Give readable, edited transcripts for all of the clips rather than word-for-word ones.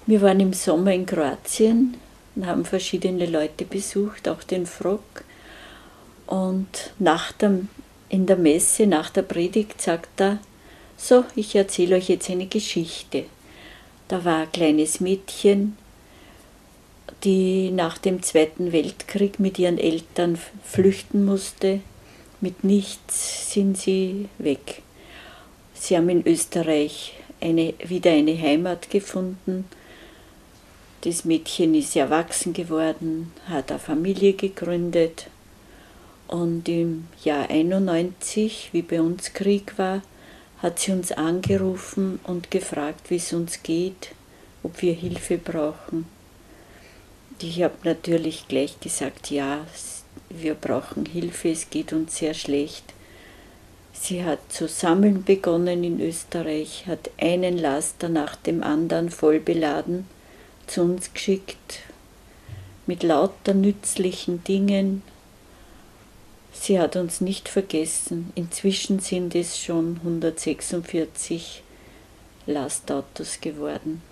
Wir waren im Sommer in Kroatien und haben verschiedene Leute besucht, auch den Frock. Und in der Messe, nach der Predigt, sagt er, so, ich erzähle euch jetzt eine Geschichte. Da war ein kleines Mädchen, die nach dem Zweiten Weltkrieg mit ihren Eltern flüchten musste. Mit nichts sind sie weg. Sie haben in Österreich wieder eine Heimat gefunden. Das Mädchen ist erwachsen geworden, hat eine Familie gegründet. Und im Jahr 91, wie bei uns Krieg war, hat sie uns angerufen und gefragt, wie es uns geht, ob wir Hilfe brauchen. Ich habe natürlich gleich gesagt, ja, wir brauchen Hilfe, es geht uns sehr schlecht. Sie hat zu sammeln begonnen in Österreich, hat einen Laster nach dem anderen voll beladen, zu uns geschickt, mit lauter nützlichen Dingen. Sie hat uns nicht vergessen. Inzwischen sind es schon 146 Lastautos geworden.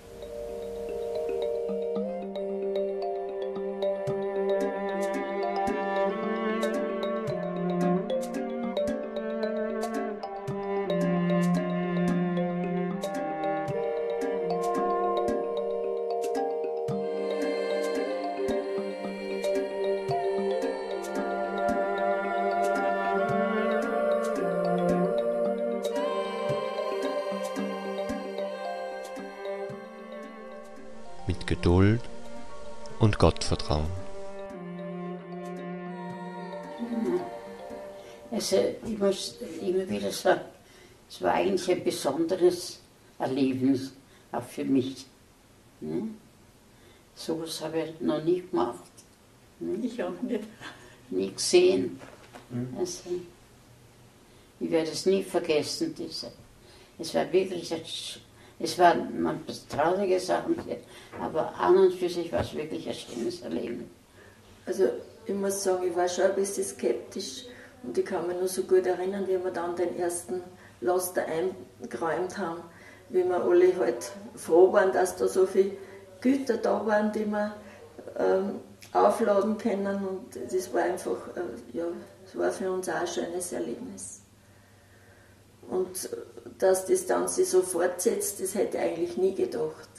Mit Geduld und Gottvertrauen. Also ich muss immer wieder sagen, es war eigentlich ein besonderes Erlebnis, auch für mich. Ne? So etwas habe ich noch nie gemacht. Ne? Ich auch nicht. Nie gesehen. Also, ich werde es nie vergessen. Es war wirklich, es waren traurige Sachen, aber an und für sich war es wirklich ein schönes Erleben. Also ich muss sagen, ich war schon ein bisschen skeptisch und ich kann mich nur so gut erinnern, wie wir dann den ersten Laster eingeräumt haben, wie wir alle halt froh waren, dass da so viele Güter da waren, die wir aufladen können, und das war einfach, ja, das war für uns auch ein schönes Erlebnis. Und dass das dann sich so fortsetzt, das hätte ich eigentlich nie gedacht.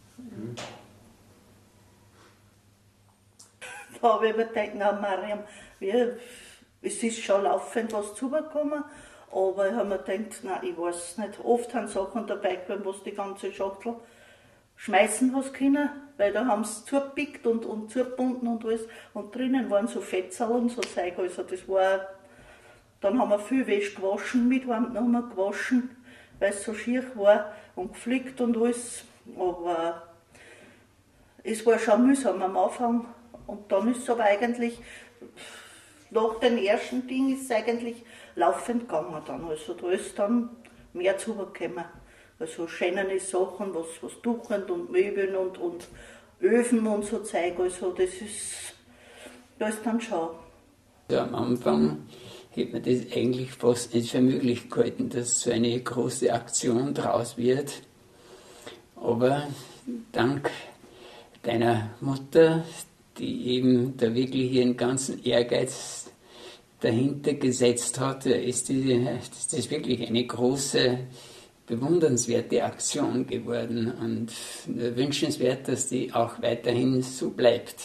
Da habe ich mir gedacht, na Mariam, es ist schon laufend was zugekommen, aber ich habe mir gedacht, nein, ich weiß nicht. Oft haben Sachen dabei gekommen, wo die ganze Schachtel schmeißen hast können, weil da haben sie zugepickt und zugebunden und alles, und drinnen waren so Fetzerl und so Zeug, also das war. Dann haben wir viel Wäsche gewaschen, mit haben wir gewaschen, weil es so schier war, und geflickt und alles. Aber es war schon mühsam am Anfang. Und dann ist es aber eigentlich, nach dem ersten Ding ist es eigentlich laufend gegangen dann. Also da ist dann mehr zugekommen. Also schöne Sachen, was Tuchen und Möbeln und Öfen und so Zeug. Also da ist dann schon. Ja, am Anfang hätte man das eigentlich fast nicht für möglich gehalten, dass so eine große Aktion draus wird. Aber dank deiner Mutter, die eben da wirklich ihren ganzen Ehrgeiz dahinter gesetzt hat, ist das wirklich eine große, bewundernswerte Aktion geworden und wünschenswert, dass die auch weiterhin so bleibt.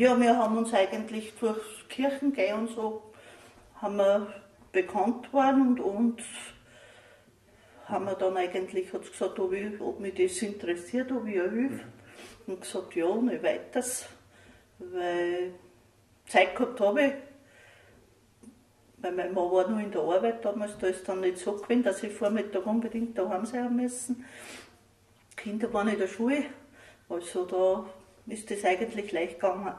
Ja, wir haben uns eigentlich durchs Kirchengehen und so haben wir bekannt worden und haben wir dann eigentlich, hat gesagt, ob mich das interessiert, ob ich ihr hilfe. Und gesagt, ja, nicht weiters, weil Zeit gehabt habe ich. Weil mein Mann war noch in der Arbeit damals, da ist dann nicht so gewesen, dass ich Vormittag unbedingt daheim sein müssen. Die Kinder waren in der Schule, also da ist das eigentlich leicht gegangen.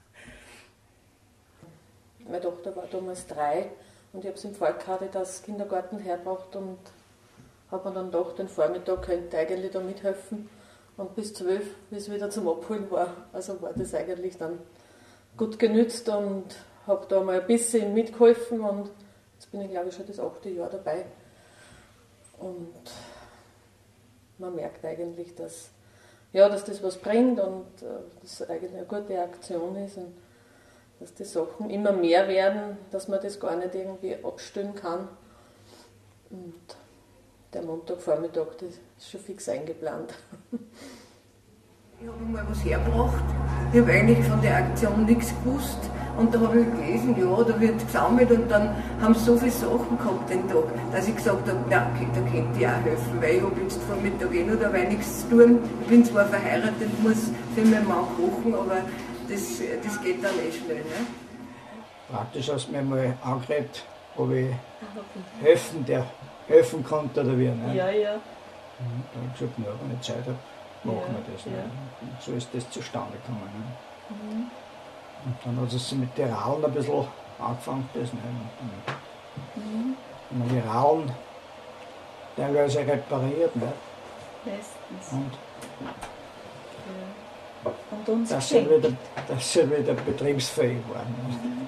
Meine Tochter war damals 3 und ich habe sie im Fall Caritas Kindergarten hergebracht und habe mir dann gedacht, den Vormittag könnte ich eigentlich da mithelfen. Und bis 12, wie es wieder zum Abholen war, also war das eigentlich dann gut genützt und habe da mal ein bisschen mitgeholfen und jetzt bin ich, glaube ich, schon das 8. Jahr dabei. Und man merkt eigentlich, dass das was bringt und dass es eigentlich eine gute Aktion ist und dass die Sachen immer mehr werden, dass man das gar nicht irgendwie abstellen kann. Und der Montagvormittag, das ist schon fix eingeplant. Ich habe mal was hergebracht. Ich habe eigentlich von der Aktion nichts gewusst. Und da habe ich gelesen, ja, da wird gesammelt und dann haben sie so viele Sachen gehabt den Tag, dass ich gesagt habe, na, da könnte ich auch helfen, weil ich habe jetzt vor Mittag noch dabei nichts zu tun. Ich bin zwar verheiratet, muss für meinen Mann kochen, aber das geht dann eh schnell. Ne? Praktisch hast du mir mal angeredet, ob ich helfen konnte oder wie. Ne? Ja, ja. Und dann habe ich gesagt, ja, wenn ich Zeit habe, machen wir das. Ne? Und so ist das zustande gekommen. Ne? Und dann hat es mit den Radeln ein bisschen angefangen. Das, ne? Und die Radeln teilweise repariert. Ne? Meistens. Und uns dass sie wieder betriebsfähig waren. Ne?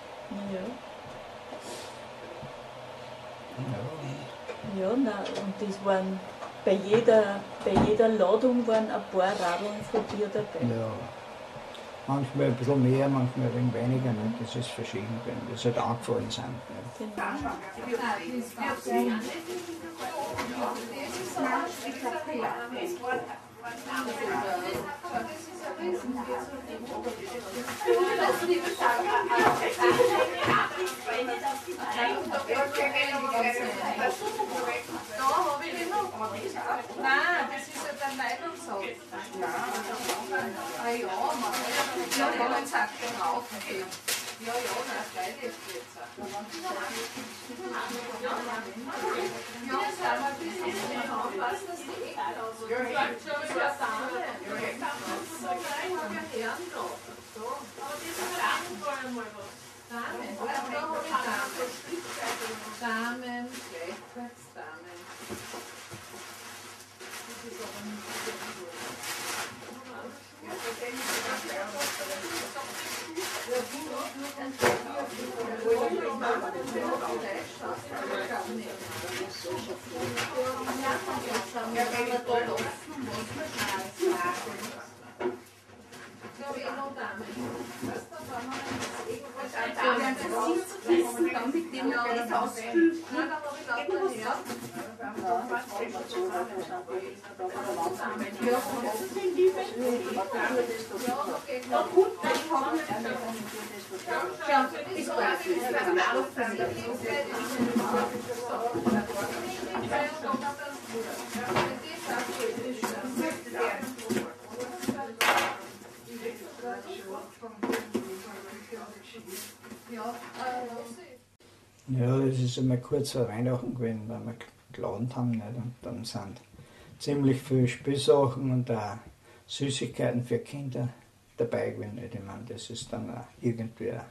Ja, nein, und das waren bei jeder Ladung waren ein paar Radeln von dir dabei. Ja. Manchmal ein bisschen mehr, manchmal ein wenig weniger. Ne? Das ist verschieden, wenn das halt angefallen sind. Ne? Nein, das ist ja der Nylonsatz. Ja, man sagt den raufgehen. Ja, nein, freilich jetzt. Ja, sag mal, das ist aufpassen, dass die Ecken aus. Ja, ich habe schon eine Dame. Ich habe ja Herren da. Aber das ist ja mal was. Damen, da habe ich Damen. Damen, Gleichheitsdamen. Das ist aber nicht so gut. Ja, das denke dann mit dem das ausfüllen. Nein, da habe ich lauter her. Ja, gut, ich habe Ja, das ist einmal kurz vor Weihnachten gewesen, weil wir geladen haben. Nicht? Und dann sind ziemlich viele Spielsachen und auch Süßigkeiten für Kinder dabei gewesen. Nicht? Ich meine, das ist dann auch irgendwie eine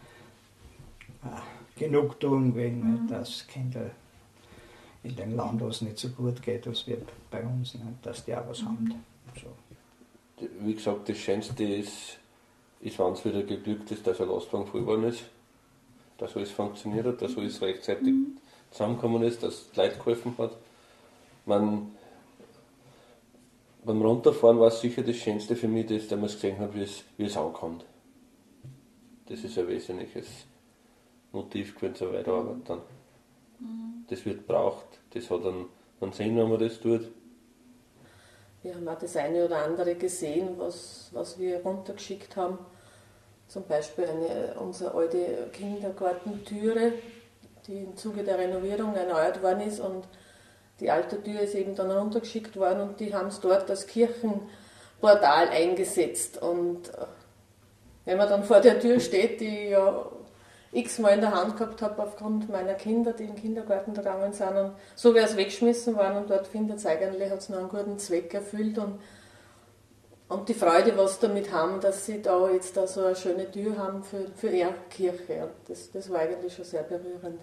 Genugtuung gewesen, nicht? Dass Kinder in dem Land, wo es nicht so gut geht, als wir bei uns, nicht? Dass die auch was haben. So. Wie gesagt, das Schönste ist, wenn es wieder geglückt ist, dass ein Lastwagen voll geworden ist, dass alles funktioniert hat, dass alles rechtzeitig zusammengekommen ist, dass die Leute geholfen hat. Beim Runterfahren war es sicher das Schönste für mich, dass man gesehen hat, wie es ankommt. Das ist ein wesentliches Motiv gewesen zur Weiterarbeit dann. Das wird gebraucht, das hat einen Sinn, wenn man das tut. Wir haben auch das eine oder andere gesehen, was wir runtergeschickt haben. Zum Beispiel unsere alte Kindergartentüre, die im Zuge der Renovierung erneuert worden ist, und die alte Tür ist eben dann runtergeschickt worden und die haben es dort als Kirchenportal eingesetzt. Und wenn man dann vor der Tür steht, die ich ja x-mal in der Hand gehabt habe aufgrund meiner Kinder, die in den Kindergarten gegangen sind, und so wäre es weggeschmissen worden, und dort findet es eigentlich, hat es noch einen guten Zweck erfüllt, und die Freude, was sie damit haben, dass sie da jetzt da so eine schöne Tür haben für ihre Kirche. Das war eigentlich schon sehr berührend.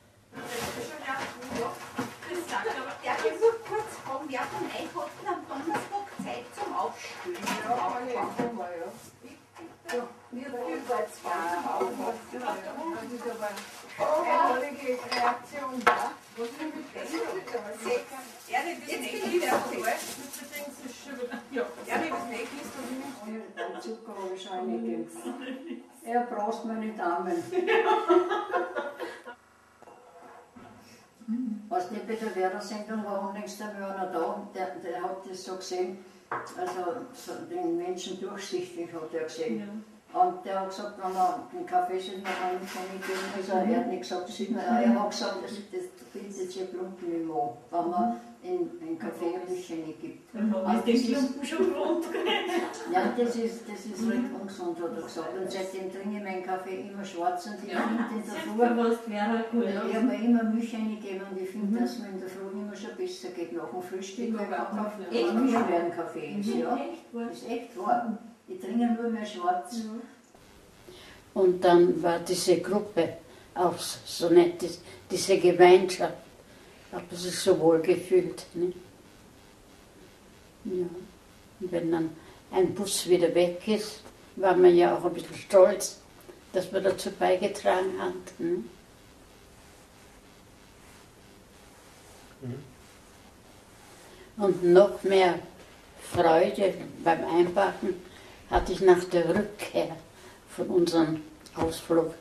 Darf ich nur kurz fragen, wer von euch hat denn am Donnerstag Zeit zum Aufstehen? Ja, kann ich auch mal, ja. Ja, wir beide zwei auch. Das ist aber eine einmalige Reaktion da. Was ist mit dem? Ja, das nicht wieder vorbei. Ja, das nicht ist und Zucker habe ich schon nicht. Er braucht meine Damen. Was nicht bei der Werder-Sendung war unlängst einmal einer da, der hat das so gesehen, also so den Menschen durchsichtig hat er gesehen. Ja. Und der hat gesagt, wenn er einen Kaffee sieht, dann kann ich geben. Also er hat nicht gesagt, er hat gesagt, das bildet sich Klumpen im Mund, wenn man einen Kaffee ein bisschen nicht gibt. Ist den Klumpen schon rund? Ja, das ist recht ungesund, hat er gesagt. Und seitdem trinke ich meinen Kaffee immer schwarz, und ich finde in der Früh, ich habe mir immer Milch reingegeben, und ich finde, dass man in der Früh immer schon besser geht nach dem Frühstück, weil man Milch mehr ein Kaffee ist. Ja, das ist echt wahr. Ich trinke nur mehr schwarz. Und dann war diese Gruppe auch so nett, diese Gemeinschaft. Ich habe sich so wohl gefühlt. Ne? Ja. Und wenn dann ein Bus wieder weg ist, war man ja auch ein bisschen stolz, dass man dazu beigetragen hat. Ne? Und noch mehr Freude beim Einpacken hatte ich nach der Rückkehr von unserem Ausflug.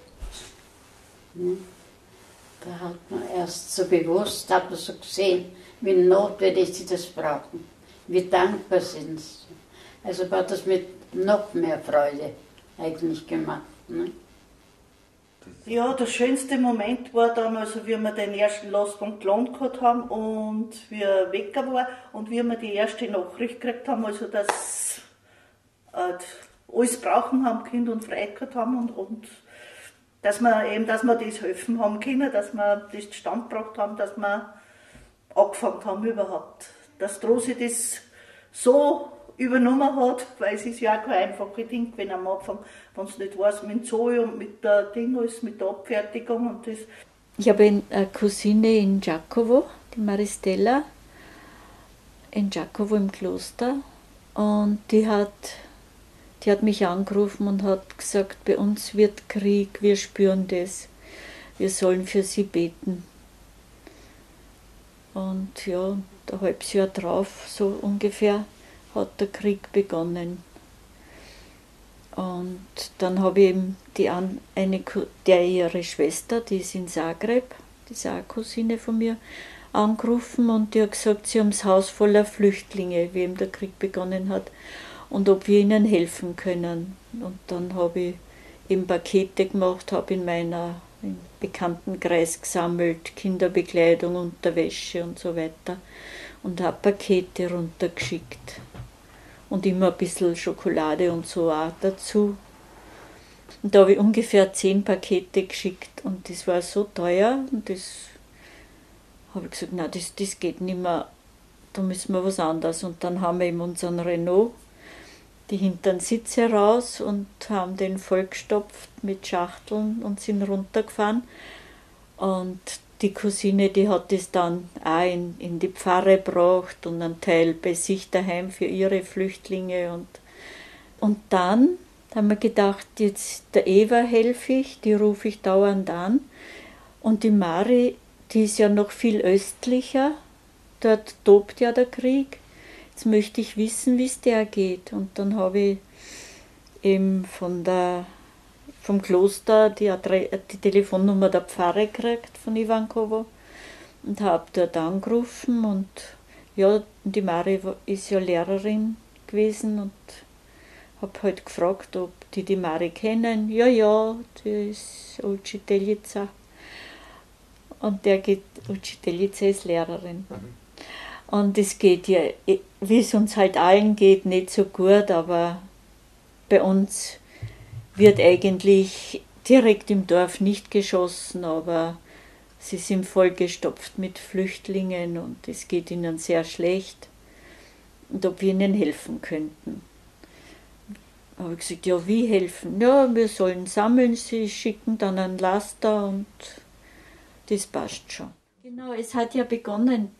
Da hat man erst so bewusst, hat man so gesehen, wie notwendig sie das brauchen, wie dankbar sind sie. Also hat das mit noch mehr Freude eigentlich gemacht. Ne? Ja, der schönste Moment war dann, also wie wir den ersten Lastpunkt Lohn gehabt haben und wie er weg war und wie wir die erste Nachricht gekriegt haben, also dass alles brauchen haben, Kind und Freude gehabt haben und dass wir das helfen haben können, dass wir das zustande gebracht haben, dass wir angefangen haben überhaupt. Dass die Rosi das so übernommen hat, weil es ist ja auch kein einfaches Ding, wenn am Anfang, wenn es nicht weiß, mit dem Zoe und mit der Dingos, mit der Abfertigung und das. Ich habe eine Cousine in Giacovo, die Maristella, in Giacovo im Kloster, und die hat mich angerufen und hat gesagt, bei uns wird Krieg, wir spüren das, wir sollen für sie beten. Und ja, ein halbes Jahr drauf, so ungefähr, hat der Krieg begonnen. Und dann habe ich eben ihre Schwester, die ist in Zagreb, die ist auch eine Cousine von mir, angerufen, und die hat gesagt, sie haben das Haus voller Flüchtlinge, wie eben der Krieg begonnen hat, und ob wir ihnen helfen können. Und dann habe ich eben Pakete gemacht, habe in meinem Bekanntenkreis gesammelt, Kinderbekleidung, Unterwäsche und so weiter, und habe Pakete runtergeschickt. Und immer ein bisschen Schokolade und so auch dazu. Und da habe ich ungefähr 10 Pakete geschickt, und das war so teuer, und das habe ich gesagt, nein, das geht nicht mehr, da müssen wir was anderes. Und dann haben wir eben unseren Renault, die hinteren Sitze raus, und haben den vollgestopft mit Schachteln und sind runtergefahren. Und die Cousine, die hat das dann auch in die Pfarre gebracht und einen Teil bei sich daheim für ihre Flüchtlinge. Und dann haben wir gedacht, jetzt der Eva helfe ich, die rufe ich dauernd an. Und die Mari, die ist ja noch viel östlicher, dort tobt ja der Krieg. Jetzt möchte ich wissen, wie es der geht. Und dann habe ich eben vom Kloster die Telefonnummer der Pfarre gekriegt von Ivankovo und habe dort angerufen. Und ja, die Mari ist ja Lehrerin gewesen, und habe halt gefragt, ob die Mari kennen. Ja, ja, die ist Učiteljica. Und Učiteljica ist Lehrerin. Und es geht ja, wie es uns halt allen geht, nicht so gut, aber bei uns wird eigentlich direkt im Dorf nicht geschossen, aber sie sind vollgestopft mit Flüchtlingen und es geht ihnen sehr schlecht. Und ob wir ihnen helfen könnten. Da habe ich gesagt, ja, wie helfen? Ja, wir sollen sammeln, sie schicken dann einen Laster und das passt schon. Genau, es hat ja begonnen,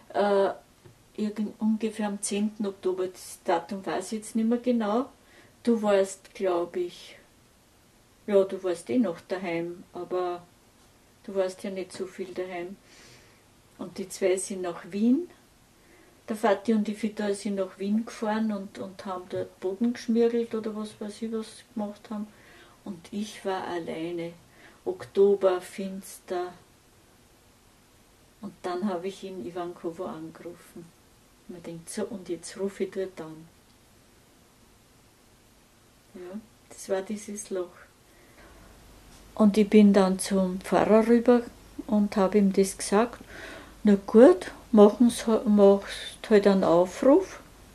ungefähr am 10. Oktober, das Datum weiß ich jetzt nicht mehr genau. Du warst, glaube ich, ja, du warst eh noch daheim, aber du warst ja nicht so viel daheim. Und die zwei sind nach Wien. Der Vati und die Vita sind nach Wien gefahren und haben dort Boden geschmirgelt oder was weiß ich, was sie gemacht haben. Und ich war alleine. Oktober, finster. Und dann habe ich in Ivankovo angerufen. Und ich denke, so, und jetzt rufe ich dort an. Ja, das war dieses Loch. Und ich bin dann zum Pfarrer rüber und habe ihm das gesagt. Na gut, machst halt einen Aufruf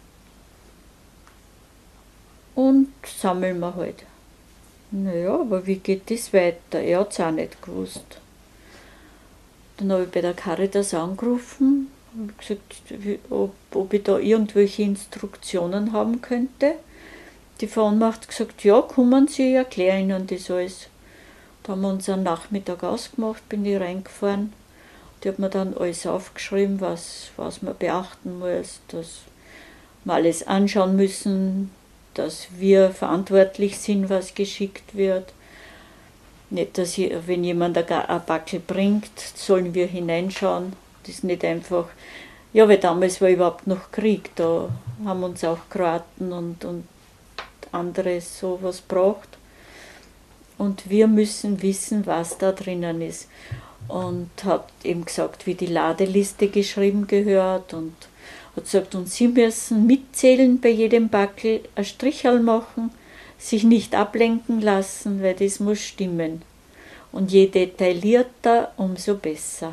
und sammeln wir halt. Naja, aber wie geht das weiter? Er hat es auch nicht gewusst. Dann habe ich bei der Caritas angerufen und gesagt, ob ich da irgendwelche Instruktionen haben könnte. Die Frau hat gesagt, ja, kommen Sie, ich erkläre Ihnen das alles. Da haben wir uns einen Nachmittag ausgemacht, bin ich reingefahren. Die hat mir dann alles aufgeschrieben, was man beachten muss, dass wir alles anschauen müssen, dass wir verantwortlich sind, was geschickt wird. Nicht, dass wenn jemand ein Backel bringt, sollen wir hineinschauen. Das ist nicht einfach, ja, weil damals war überhaupt noch Krieg, da haben uns auch Kroaten und andere sowas braucht. Und wir müssen wissen, was da drinnen ist. Und hat eben gesagt, wie die Ladeliste geschrieben gehört und hat gesagt, und Sie müssen mitzählen bei jedem Backel, ein Stricherl machen, sich nicht ablenken lassen, weil das muss stimmen. Und je detaillierter, umso besser.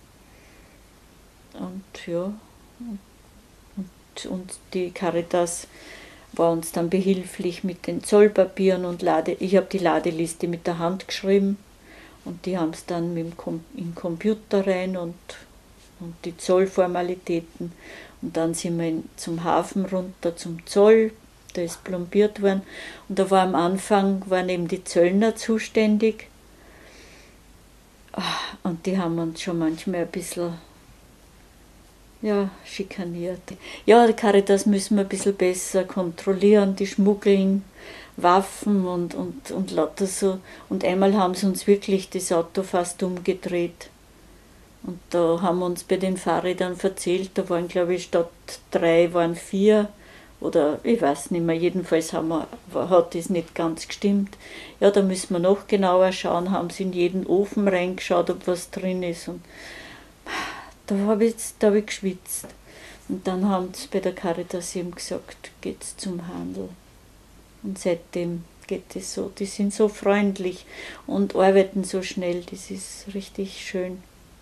Und ja, und die Caritas war uns dann behilflich mit den Zollpapieren und ich habe die Ladeliste mit der Hand geschrieben und die haben es dann in den Computer rein und die Zollformalitäten. Und dann sind wir zum Hafen runter zum Zoll, da ist plombiert worden. Und da war am Anfang, waren eben die Zöllner zuständig. Und die haben uns schon manchmal ein bisschen schikaniert. Ja, die Caritas müssen wir ein bisschen besser kontrollieren, die schmuggeln Waffen und lauter so. Und einmal haben sie uns wirklich das Auto fast umgedreht. Und da haben wir uns bei den Fahrrädern erzählt, da waren, glaube ich, statt 3 waren 4 oder ich weiß nicht mehr, jedenfalls hat das nicht ganz gestimmt. Ja, da müssen wir noch genauer schauen, haben sie in jeden Ofen reingeschaut, ob was drin ist. Und da habe ich geschwitzt. Und dann haben sie bei der Caritas eben gesagt, geht's zum Handel. Und seitdem geht es so. Die sind so freundlich und arbeiten so schnell, das ist richtig schön.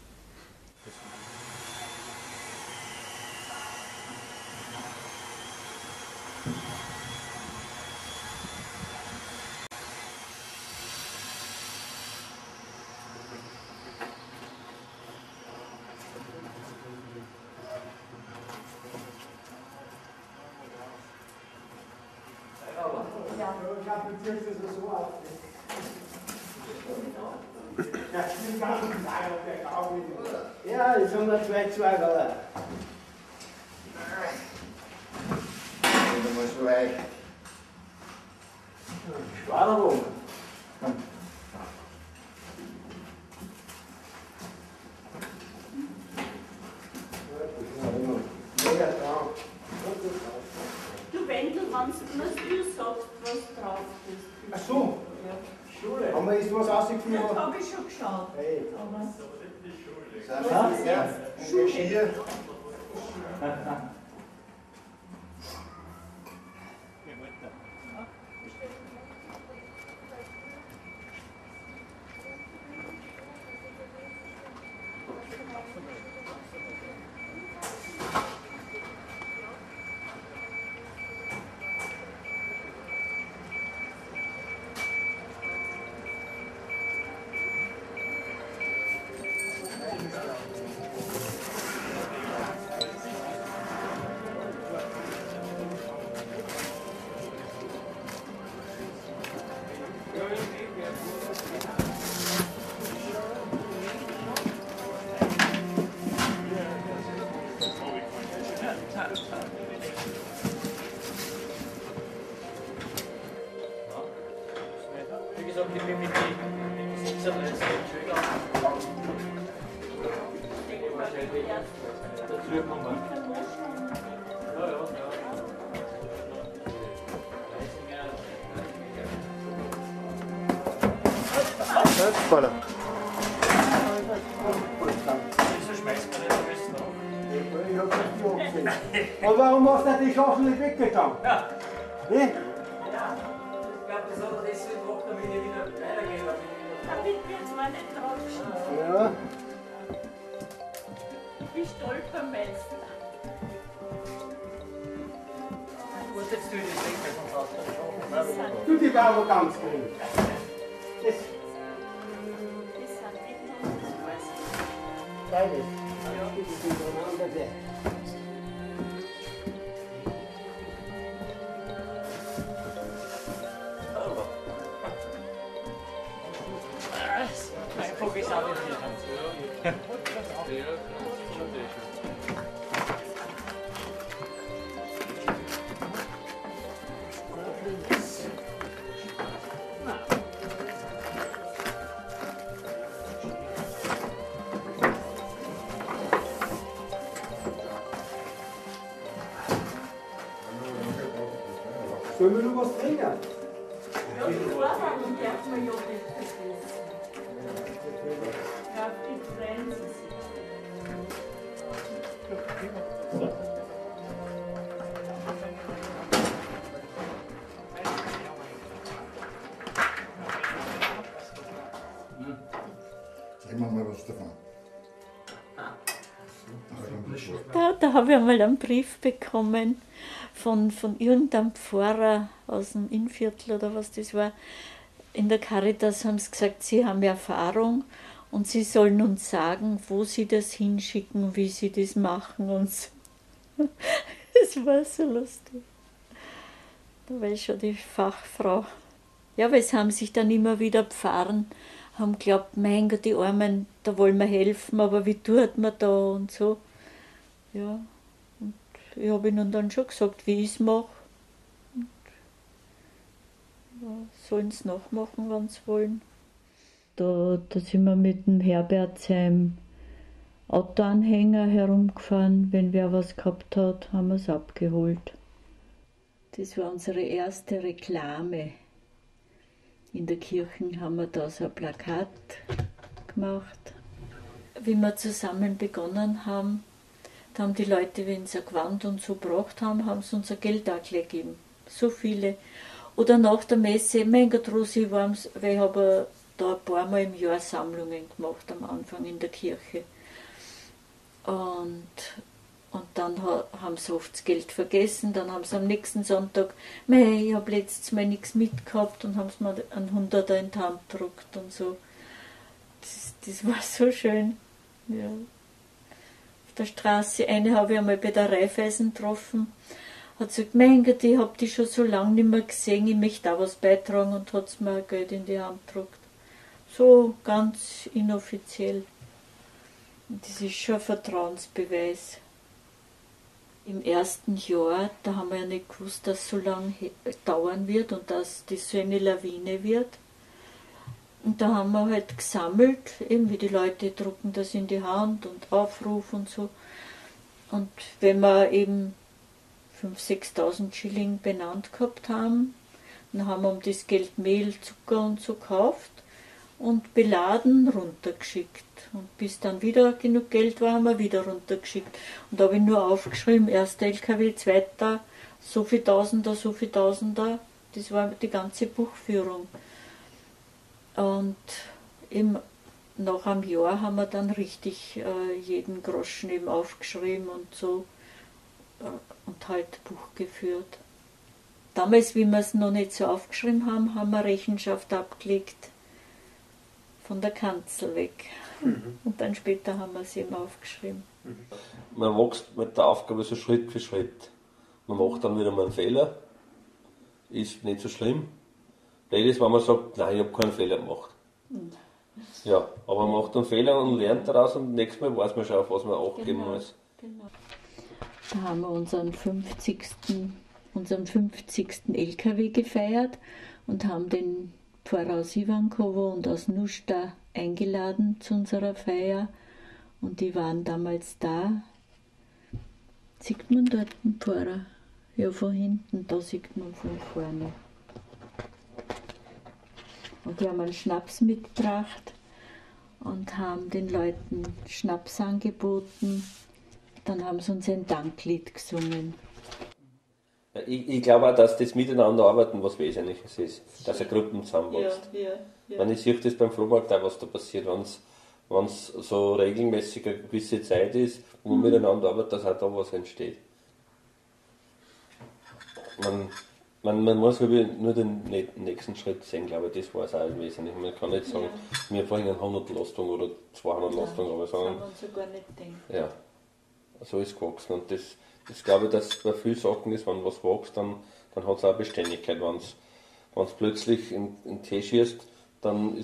Ja, jetzt haben wir 2 Zweigler. Mal so weit. Schwaderung. Du Wendel, wenn du sagst, was drauf ist. Ach so. Ja. Schule. Haben wir jetzt was rausgefunden? Das habe ich schon geschaut. Hey. Was ist jetzt? Schule. Wie gesagt, ich bin mit den Sitzern jetzt nicht schön dazu kommen. Ja, ja, ja. Hölzballer. Wieso schmeißt man das alles noch? Ich hab das nicht angesehen. Aber warum hast du die Schaufel nicht weggetan? Ja. Wie? Ja, ich glaube, das hat er deswegen gemacht, damit ich wieder weitergehe. Damit wird es mir nicht draufschieben. Ja. Ich stolper meistens. Gut, jetzt tue ich das weg, weil sonst hast Du, die war aber ganz grün. Das beides. Das ist hintereinander weg. Mein Vogel ist auch nicht hier. Sollen wir noch was trinken? Ja, die Vorhaben darf man ja nicht vergessen. Ja, die Grenzen. Sag mal was davon. Da habe ich einmal einen Brief bekommen von irgendeinem Pfarrer aus dem Innviertel oder was das war. In der Caritas haben sie gesagt, sie haben Erfahrung und sie sollen uns sagen, wo sie das hinschicken, wie sie das machen und so. Das war so lustig. Da war ich schon die Fachfrau. Ja, weil es haben sich dann immer wieder Pfarren, haben geglaubt, mein Gott, die Armen, da wollen wir helfen, aber wie tut man da und so. Ja, und ich habe ihnen dann schon gesagt, wie ich es mache. Ja, sollen sie nachmachen, wenn sie wollen. Da sind wir mit dem Herbert seinem Autoanhänger herumgefahren. Wenn wer was gehabt hat, haben wir es abgeholt. Das war unsere erste Reklame. In der Kirche haben wir da so ein Plakat gemacht. Wie wir zusammen begonnen haben, da haben die Leute, wenn sie ein Gewand und so gebracht haben, haben sie uns ein Geld auch gleich gegeben. So viele. Oder nach der Messe, mein Gott, Rosi, weil ich habe da ein paar Mal im Jahr Sammlungen gemacht am Anfang in der Kirche. Und dann haben sie oft das Geld vergessen, dann haben sie am nächsten Sonntag, ich habe letztes Mal nichts mitgehabt und haben sie mir einen 100er in die Hand gedruckt und so. Das war so schön. Ja. Auf der Straße, eine habe ich einmal bei der Raiffeisen getroffen, hat gesagt, mein Gott, ich habe die schon so lange nicht mehr gesehen, ich möchte auch was beitragen und hat mir Geld in die Hand gedruckt. So ganz inoffiziell. Und das ist schon ein Vertrauensbeweis. Im ersten Jahr, da haben wir ja nicht gewusst, dass es so lange dauern wird und dass das so eine Lawine wird. Und da haben wir halt gesammelt, eben wie die Leute drucken das in die Hand und Aufruf und so. Und wenn wir eben 5.000, 6.000 Schilling benannt gehabt haben, dann haben wir um das Geld Mehl, Zucker und so gekauft und beladen runtergeschickt. Und bis dann wieder genug Geld war, haben wir wieder runtergeschickt. Und da habe ich nur aufgeschrieben, erster LKW, zweiter, so viel Tausender, so viel Tausender. Das war die ganze Buchführung. Und eben nach einem Jahr haben wir dann richtig jeden Groschen eben aufgeschrieben und so und halt Buch geführt. Damals, wie wir es noch nicht so aufgeschrieben haben, haben wir Rechenschaft abgelegt von der Kanzel weg. Und dann später haben wir es eben aufgeschrieben. Man wächst mit der Aufgabe so Schritt für Schritt. Man macht dann wieder mal einen Fehler, ist nicht so schlimm. Blöd ist, wenn man sagt, nein, ich habe keinen Fehler gemacht. Ja, aber man macht einen Fehler und lernt daraus und nächstes Mal weiß man schon, auf was man acht geben muss. Genau. Da haben wir unseren 50. LKW gefeiert und haben den Pfarrer aus Ivankovo und aus Nuschta eingeladen zu unserer Feier. Und die waren damals da. Sieht man dort den Pfarrer? Ja, von hinten, da sieht man von vorne. Und die haben einen Schnaps mitgebracht und haben den Leuten Schnaps angeboten. Dann haben sie uns ein Danklied gesungen. Ich glaube auch, dass das Miteinanderarbeiten was Wesentliches ist, dass eine Gruppe zusammenwächst. Ja. Ich sehe das beim Flohmarkt auch, was da passiert, wenn es so regelmäßig eine gewisse Zeit ist, wo man miteinander arbeitet, dass auch da was entsteht. Man muss nur den nächsten Schritt sehen, glaube ich, das war es auch im Wesentlichen. Man kann nicht sagen, wir bringen 100 Lastungen oder 200 Lastungen, aber sagen, das kann man sogar nicht denken. Ja, so ist es gewachsen. Und das glaube ich, dass bei vielen Sachen ist, wenn was wächst, dann hat es auch Beständigkeit. Wenn es plötzlich in den Tee schießt, dann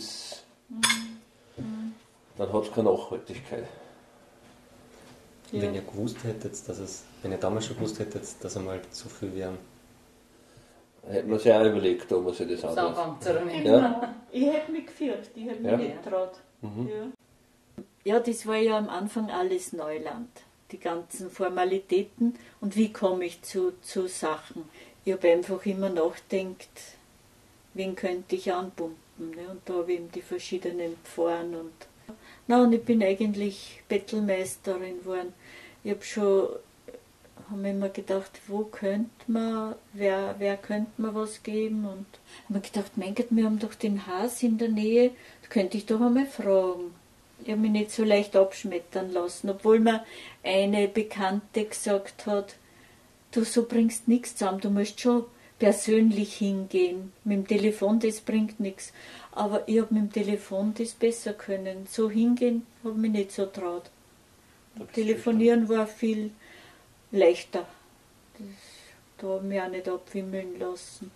hat es keine Nachhaltigkeit. Ja. Wenn ihr gewusst hättet, wenn ihr damals schon gewusst hättet, dass einmal zu viel wären, hätte man sich auch überlegt, ob man sich das anschaut. Ja? Ich hätte mich gefürchtet, ich hätte mich nicht getraut. Ja, das war ja am Anfang alles Neuland. Die ganzen Formalitäten und wie komme ich zu Sachen. Ich habe einfach immer nachgedacht, wen könnte ich anpumpen. Ne? Und da habe ich eben die verschiedenen Pfarren. Und ich bin eigentlich Bettelmeisterin geworden. Ich habe mir immer gedacht, wo könnte man, wer könnte mir was geben. Und ich habe mir gedacht, mein Gott, wir haben doch den Haas in der Nähe, da könnte ich doch einmal fragen. Ich habe mich nicht so leicht abschmettern lassen, obwohl mir eine Bekannte gesagt hat, du so bringst nichts zusammen, du musst schon persönlich hingehen. Mit dem Telefon, das bringt nichts. Aber ich habe mit dem Telefon das besser können. So hingehen habe ich mich nicht so traut. Telefonieren war viel leichter. Da habe ich mich auch nicht abwimmeln lassen.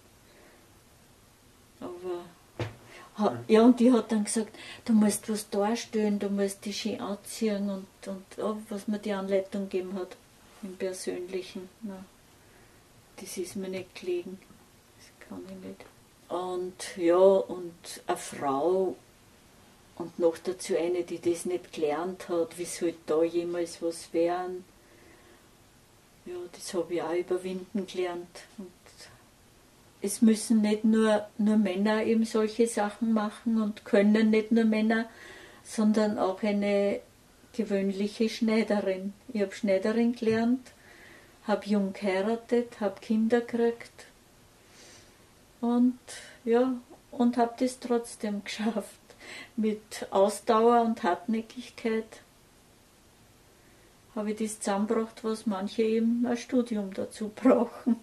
Aber ja, und die hat dann gesagt, du musst was darstellen, du musst dich schön anziehen und was mir die Anleitung gegeben hat, im Persönlichen. Na, das ist mir nicht gelegen. Das kann ich nicht. Und ja, und eine Frau und noch dazu eine, die das nicht gelernt hat, wie soll da jemals was werden? Ja, das habe ich auch überwinden gelernt. Und es müssen nicht nur Männer eben solche Sachen machen und können nicht nur Männer, sondern auch eine gewöhnliche Schneiderin. Ich habe Schneiderin gelernt, habe jung geheiratet, habe Kinder gekriegt und habe das trotzdem geschafft. Mit Ausdauer und Hartnäckigkeit habe ich das zusammengebracht, was manche eben ein Studium dazu brauchen.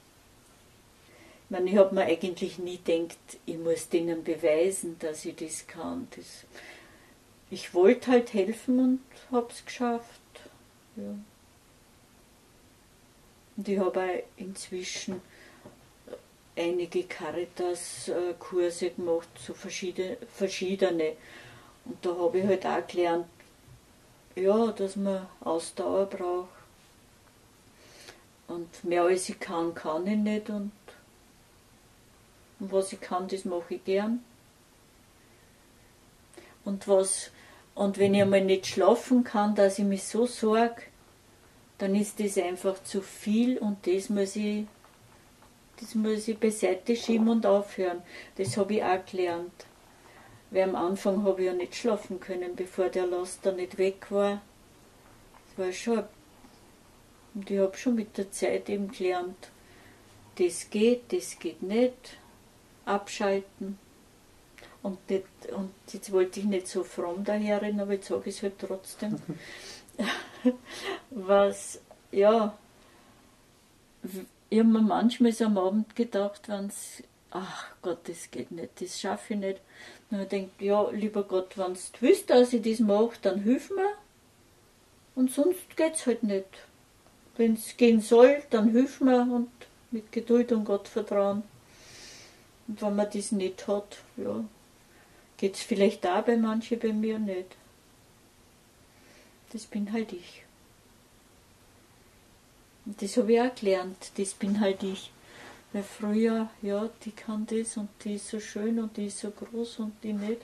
Ich habe mir eigentlich nie gedacht, ich muss denen beweisen, dass ich das kann. Ich wollte halt helfen und habe es geschafft. Ja. Und ich habe auch inzwischen einige Caritas-Kurse gemacht, so verschiedene. Und da habe ich halt auch gelernt, ja, dass man Ausdauer braucht. Und mehr als ich kann ich nicht. Und was ich kann, das mache ich gern. Und wenn ich einmal nicht schlafen kann, dass ich mich so sorge, dann ist das einfach zu viel und das muss ich beiseite schieben und aufhören. Das habe ich auch gelernt. Weil am Anfang habe ich ja nicht schlafen können, bevor der Laster nicht weg war. Das war schon. Und ich habe schon mit der Zeit eben gelernt, das geht nicht. Abschalten. Und jetzt wollte ich nicht so fromm daherreden, aber jetzt sage ich es halt trotzdem. Ich habe mir manchmal so am Abend gedacht, ach Gott, das geht nicht, das schaffe ich nicht. Und ich denke, ja, lieber Gott, wenn du willst, dass ich das mache, dann hilf mir. Und sonst geht es halt nicht. Wenn es gehen soll, dann hilf mir und mit Geduld und Gottvertrauen. Und wenn man das nicht hat, ja, geht es vielleicht auch bei manchen, bei mir nicht. Das bin halt ich. Und das habe ich auch gelernt, das bin halt ich. Weil früher, ja, die kann das und die ist so schön und die ist so groß und die nicht.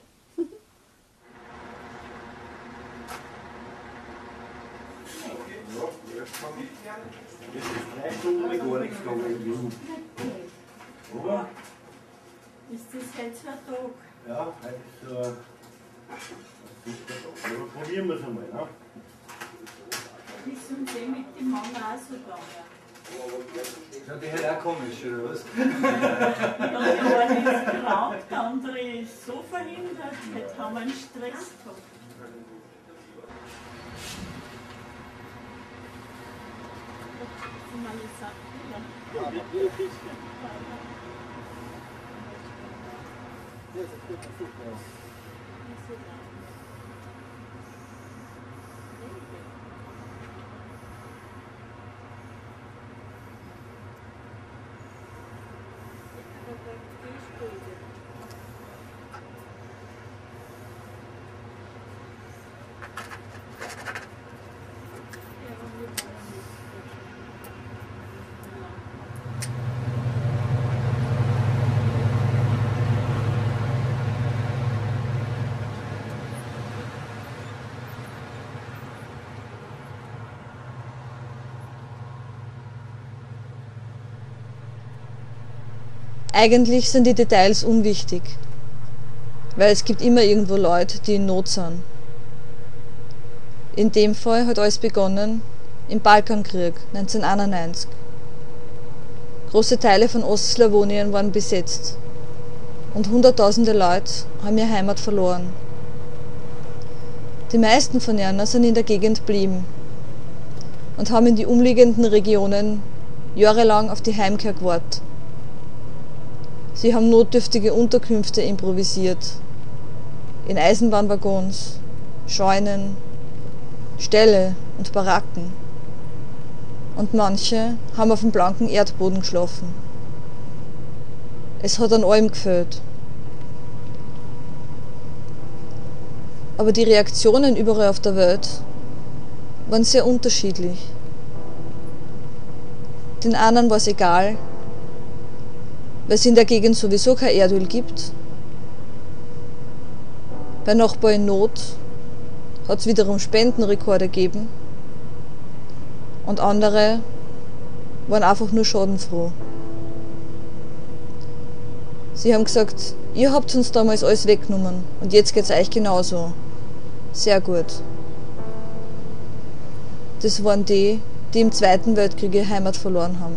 Das ist 3 Stunden gar nichts gegangen in Wien. Oder? Ist das heute so ein Tag? Ja, heute ist so ein super Tag. Aber probieren wir es einmal. Ne? Ist uns mit dem Mann auch so gegangen? Ja, die hat auch komisch, oder was? Ja, der eine ist krank, der andere ist so verhindert, jetzt haben wir einen Stress gehabt. Eigentlich sind die Details unwichtig, weil es gibt immer irgendwo Leute, die in Not sind. In dem Fall hat alles begonnen im Balkankrieg 1991. Große Teile von Ostslawonien waren besetzt und hunderttausende Leute haben ihre Heimat verloren. Die meisten von ihnen sind in der Gegend geblieben und haben in die umliegenden Regionen jahrelang auf die Heimkehr gewartet. Sie haben notdürftige Unterkünfte improvisiert, in Eisenbahnwaggons, Scheunen, Ställe und Baracken. Und manche haben auf dem blanken Erdboden geschlafen. Es hat an allem gefehlt. Aber die Reaktionen überall auf der Welt waren sehr unterschiedlich. Den einen war es egal, weil es in der Gegend sowieso kein Erdöl gibt. Bei Nachbarn in Not hat es wiederum Spendenrekorde gegeben und andere waren einfach nur schadenfroh. Sie haben gesagt, ihr habt uns damals alles weggenommen und jetzt geht's euch genauso. Sehr gut. Das waren die, die im Zweiten Weltkrieg ihre Heimat verloren haben.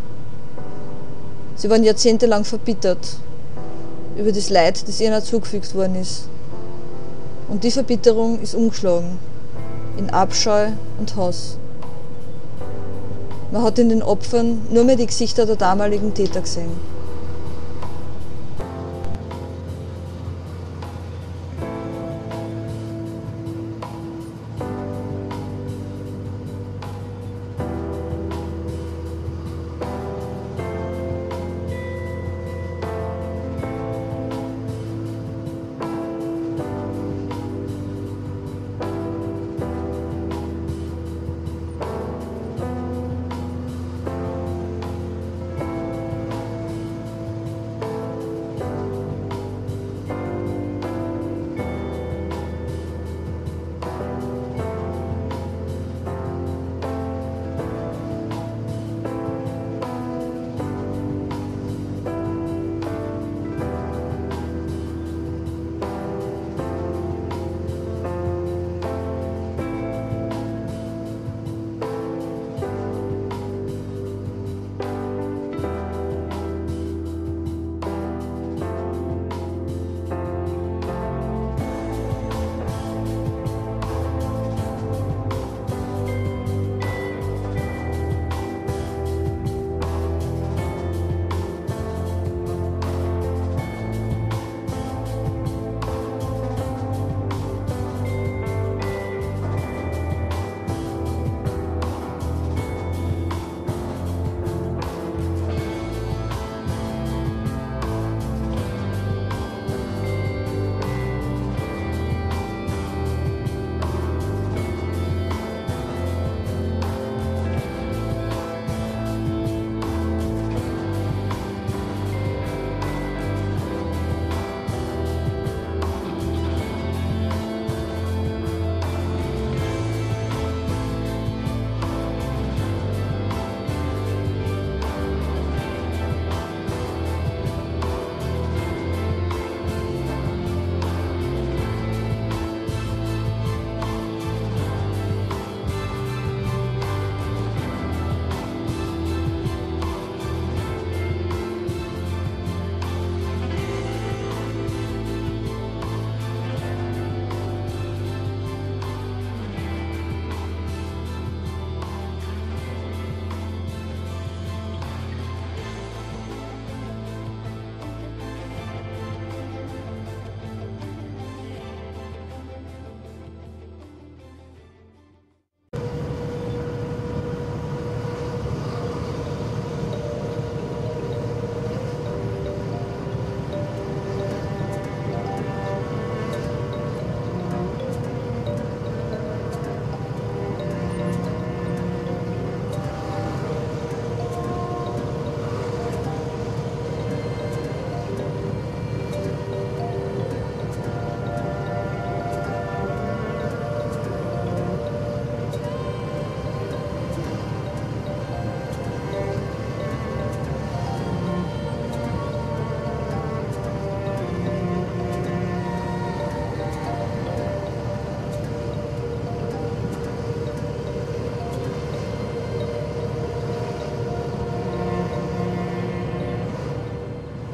Sie waren jahrzehntelang verbittert über das Leid, das ihnen zugefügt worden ist. Und die Verbitterung ist umgeschlagen in Abscheu und Hass. Man hat in den Opfern nur mehr die Gesichter der damaligen Täter gesehen.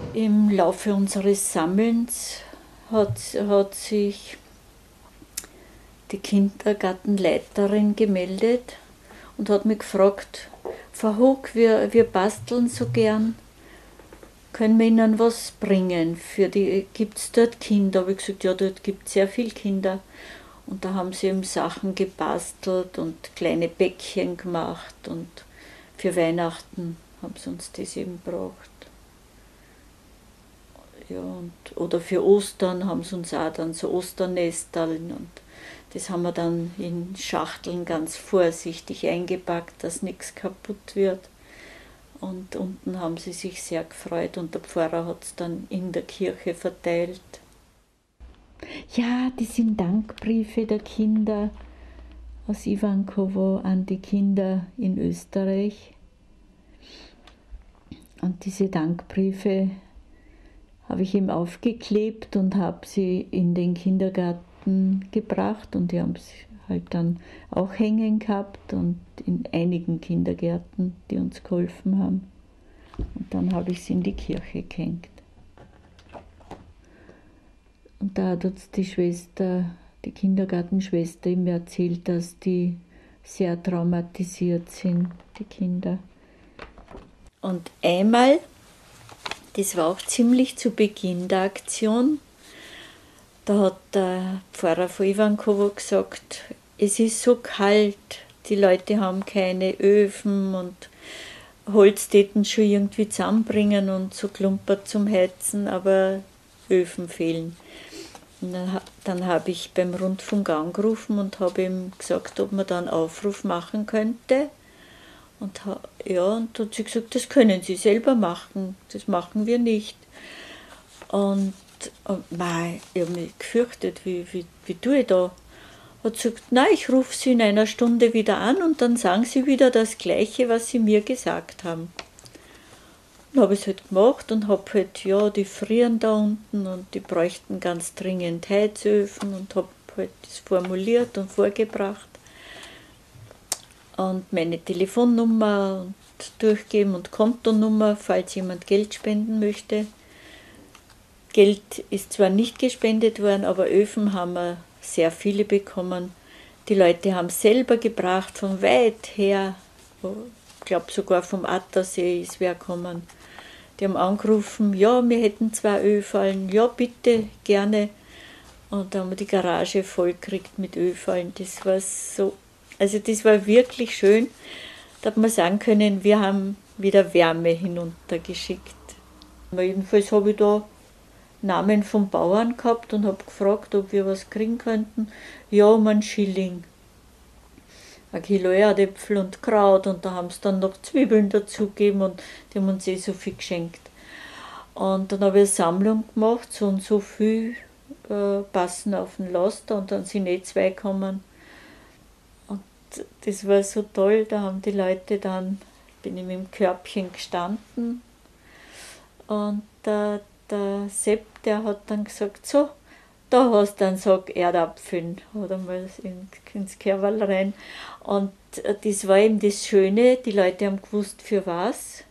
Im Laufe unseres Sammelns hat sich die Kindergartenleiterin gemeldet und hat mich gefragt, Frau Hug, wir basteln so gern, können wir Ihnen was bringen? Gibt es dort Kinder? Habe ich gesagt, ja, dort gibt es sehr viele Kinder. Und da haben sie eben Sachen gebastelt und kleine Bäckchen gemacht und für Weihnachten haben sie uns das eben gebracht. Ja, oder für Ostern haben sie uns auch dann so Osternesteln und das haben wir dann in Schachteln ganz vorsichtig eingepackt, dass nichts kaputt wird. Und unten haben sie sich sehr gefreut und der Pfarrer hat es dann in der Kirche verteilt. Ja, das sind Dankbriefe der Kinder aus Ivankovo an die Kinder in Österreich. Und diese Dankbriefe habe ich ihm aufgeklebt und habe sie in den Kindergarten gebracht und die haben es halt dann auch hängen gehabt und in einigen Kindergärten, die uns geholfen haben. Und dann habe ich sie in die Kirche gehängt. Und da hat uns die Kindergartenschwester mir erzählt, dass die sehr traumatisiert sind, die Kinder. Und einmal, das war auch ziemlich zu Beginn der Aktion, da hat der Pfarrer von Ivankovo gesagt, es ist so kalt, die Leute haben keine Öfen und Holz täten schon irgendwie zusammenbringen und so klumpert zum Heizen, aber Öfen fehlen. Und dann habe ich beim Rundfunk angerufen und habe ihm gesagt, ob man da einen Aufruf machen könnte. Und hat sie gesagt, das können Sie selber machen, das machen wir nicht. Und ich habe mich gefürchtet, wie tue ich da? Hat gesagt, nein, ich rufe Sie in einer Stunde wieder an und dann sagen Sie wieder das Gleiche, was Sie mir gesagt haben. Dann habe ich es halt gemacht und habe halt, die frieren da unten und die bräuchten ganz dringend Heizöfen und habe halt das formuliert und vorgebracht. Und meine Telefonnummer und durchgeben und Kontonummer, falls jemand Geld spenden möchte. Geld ist zwar nicht gespendet worden, aber Öfen haben wir sehr viele bekommen. Die Leute haben selber gebracht, von weit her, ich glaube sogar vom Attersee ist wer gekommen. Die haben angerufen, ja, wir hätten 2 Ölfallen, ja bitte, gerne. Und da haben wir die Garage voll gekriegt mit Ölfallen. Das war das war wirklich schön, da hat man sagen können, wir haben wieder Wärme hinuntergeschickt. Aber jedenfalls habe ich da Namen von Bauern gehabt und habe gefragt, ob wir was kriegen könnten. Ja, um einen Schilling. 1 Kilo Erdäpfel und Kraut und da haben sie dann noch Zwiebeln dazugegeben und die haben uns so viel geschenkt. Und dann habe ich eine Sammlung gemacht, so und so viel passen auf den Laster und dann sind 2 gekommen. Und das war so toll, da haben die Leute dann, bin ich mit dem Körbchen gestanden und der Sepp, der hat dann gesagt, so, da hast du einen Sack Erdapfeln, oder mal ins Kerberl rein. Und das war eben das Schöne, die Leute haben gewusst, für was.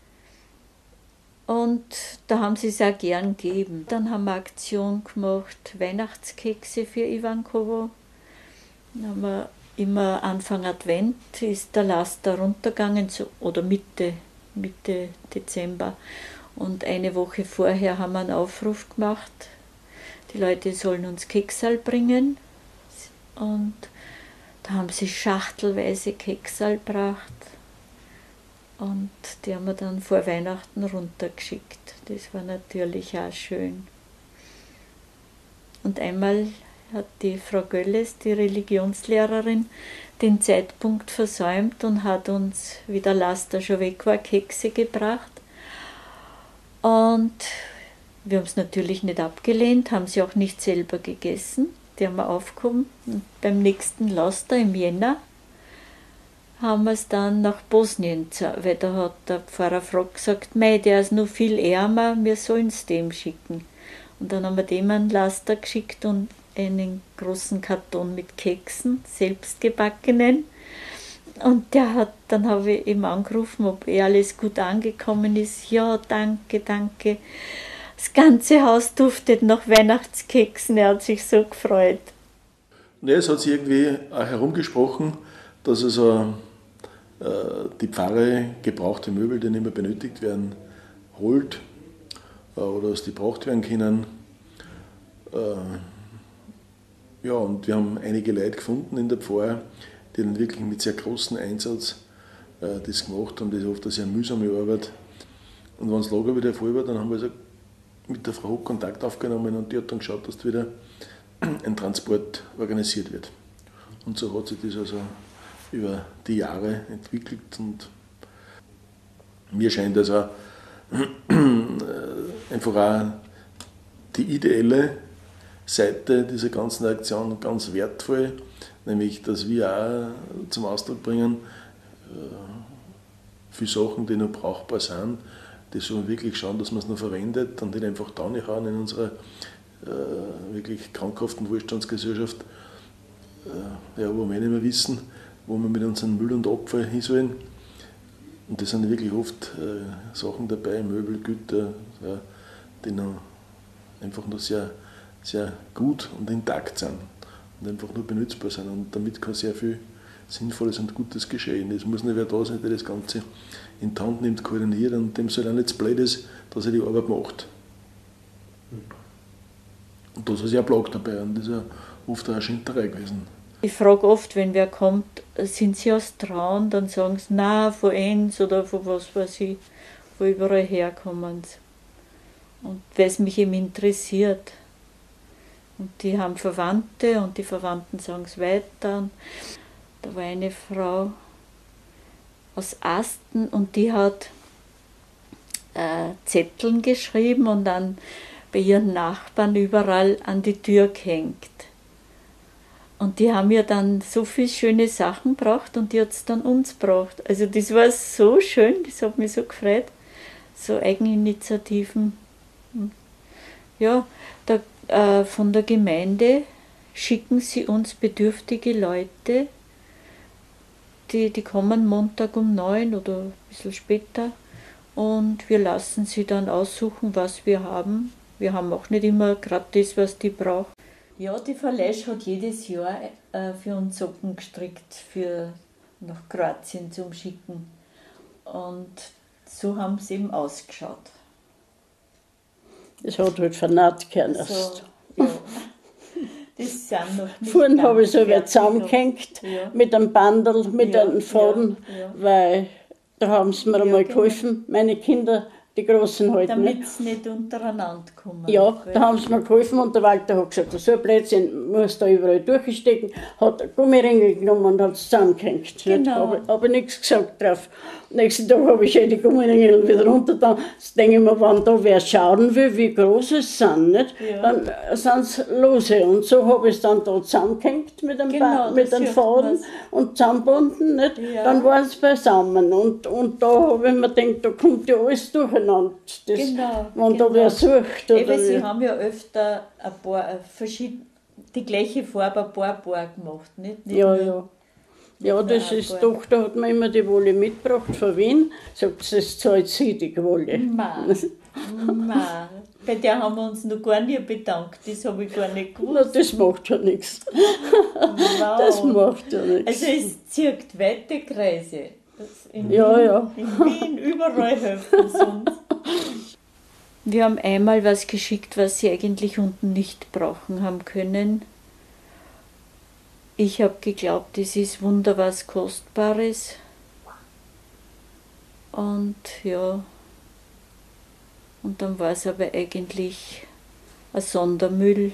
Und da haben sie es auch gern gegeben. Dann haben wir eine Aktion gemacht, Weihnachtskekse für Ivankovo. Dann haben wir immer Anfang Advent, ist der Laster runtergegangen, oder Mitte Dezember. Und eine Woche vorher haben wir einen Aufruf gemacht, die Leute sollen uns Keksal bringen. Und da haben sie schachtelweise Keksal gebracht. Und die haben wir dann vor Weihnachten runtergeschickt. Das war natürlich auch schön. Und einmal hat die Frau Gölles, die Religionslehrerin, den Zeitpunkt versäumt und hat uns, wie der Laster schon weg war, Kekse gebracht. Und wir haben es natürlich nicht abgelehnt, haben sie auch nicht selber gegessen. Die haben wir aufgehoben. Und beim nächsten Laster im Jänner haben wir es dann nach Bosnien, weil da hat der Pfarrer Frock gesagt, mei, der ist noch viel ärmer, wir sollen es dem schicken. Und dann haben wir dem einen Laster geschickt und einen großen Karton mit Keksen, selbstgebackenen. Und dann habe ich ihm angerufen, ob alles gut angekommen ist. Ja, danke, danke. Das ganze Haus duftet nach Weihnachtskeksen, er hat sich so gefreut. Ja, es hat sich irgendwie auch herumgesprochen, dass also die Pfarre gebrauchte Möbel, die nicht mehr benötigt werden, holt oder dass die gebraucht werden können. Ja, und wir haben einige Leute gefunden in der Pfarre, die dann wirklich mit sehr großem Einsatz das gemacht haben. Das ist oft eine sehr mühsame Arbeit. Und wenn das Lager wieder voll war, dann haben wir also mit der Frau Hock Kontakt aufgenommen und die hat dann geschaut, dass wieder ein Transport organisiert wird. Und so hat sich das also über die Jahre entwickelt und mir scheint also einfach auch die ideelle Seite dieser ganzen Aktion ganz wertvoll, nämlich dass wir auch zum Ausdruck bringen, viele Sachen, die noch brauchbar sind, die sollen wirklich schauen, dass man es noch verwendet und nicht einfach da nicht hauen in unserer wirklich krankhaften Wohlstandsgesellschaft, wo wir nicht mehr wissen, wo wir mit unserem Müll und Abfall hin sollen. Und das sind wirklich oft Sachen dabei, Möbel, Güter, die noch einfach noch sehr, sehr gut und intakt sind und einfach nur benutzbar sind. Und damit kann sehr viel Sinnvolles und Gutes geschehen. Es muss nicht wer da sein, der das Ganze in die Hand nimmt, koordiniert und dem soll auch nicht zu blöd ist, dass er die Arbeit macht. Und das ist ja Plag dabei und das ist ja oft auch eine Schinderei gewesen. Ich frage oft, wenn wer kommt, sind Sie aus Traun? Dann sagen sie, nein, von Enns oder von was weiß ich, wo überall herkommen sie. Und weil es mich eben interessiert. Und die haben Verwandte und die Verwandten sagen es weiter. Da war eine Frau aus Asten und die hat Zetteln geschrieben und dann bei ihren Nachbarn überall an die Tür gehängt. Und die haben ja dann so viele schöne Sachen gebracht und die hat es dann uns gebracht. Also das war so schön, das hat mich so gefreut. So Eigeninitiativen. Ja, von der Gemeinde schicken sie uns bedürftige Leute, die kommen Montag um 9 oder ein bisschen später und wir lassen sie dann aussuchen, was wir haben. Wir haben auch nicht immer gerade das, was die brauchen. Ja, die Verlesch hat jedes Jahr für uns Socken gestrickt, nach Kroatien zum Schicken. Und so haben sie eben ausgeschaut. Das hat halt vernarrt gehört erst. So, ja. Das sind noch nicht. Vorhin habe ich so weit zusammengehängt, ja. Mit einem Bandel, mit einem Faden, weil da haben sie mir einmal geholfen, meine Kinder, die Großen halt. Damit sie nicht untereinander kommen. Ja, da haben sie mir geholfen und der Walter hat gesagt, so ein Blödsinn, muss da überall durchstecken, hat Gummiringe genommen und hat es zusammengehängt. Genau. Habe ich nichts gesagt drauf. Nächsten Tag habe ich die Gummiringe wieder runter. Jetzt denke ich mir, wenn da wer schauen will, wie groß es sind, nicht? Ja. Dann sind es lose. Und so habe ich es dann da zusammengehängt mit dem, mit dem Faden und zusammengebunden. Nicht? Ja. Dann waren es beisammen. Und da habe ich mir gedacht, da kommt ja alles durcheinander. Das, wenn da wer sucht. Oder Sie haben ja öfter ein paar die gleiche Farbe ein paar gemacht, nicht? Ja, das ist die Tochter hat mir immer die Wolle mitgebracht von Wien. Sagt, das zahlt sie, die Wolle. Nein, bei der haben wir uns noch gar nicht bedankt. Das habe ich gar nicht gewusst. Na, das macht ja nichts. Wow. Das macht ja nichts. Also es zirkt weite Kreise. In Wien, überall helfen sie uns. Wir haben einmal was geschickt, was sie eigentlich unten nicht brauchen haben können. Ich habe geglaubt, es ist Wunder was Kostbares. Und ja, und dann war es aber eigentlich ein Sondermüll.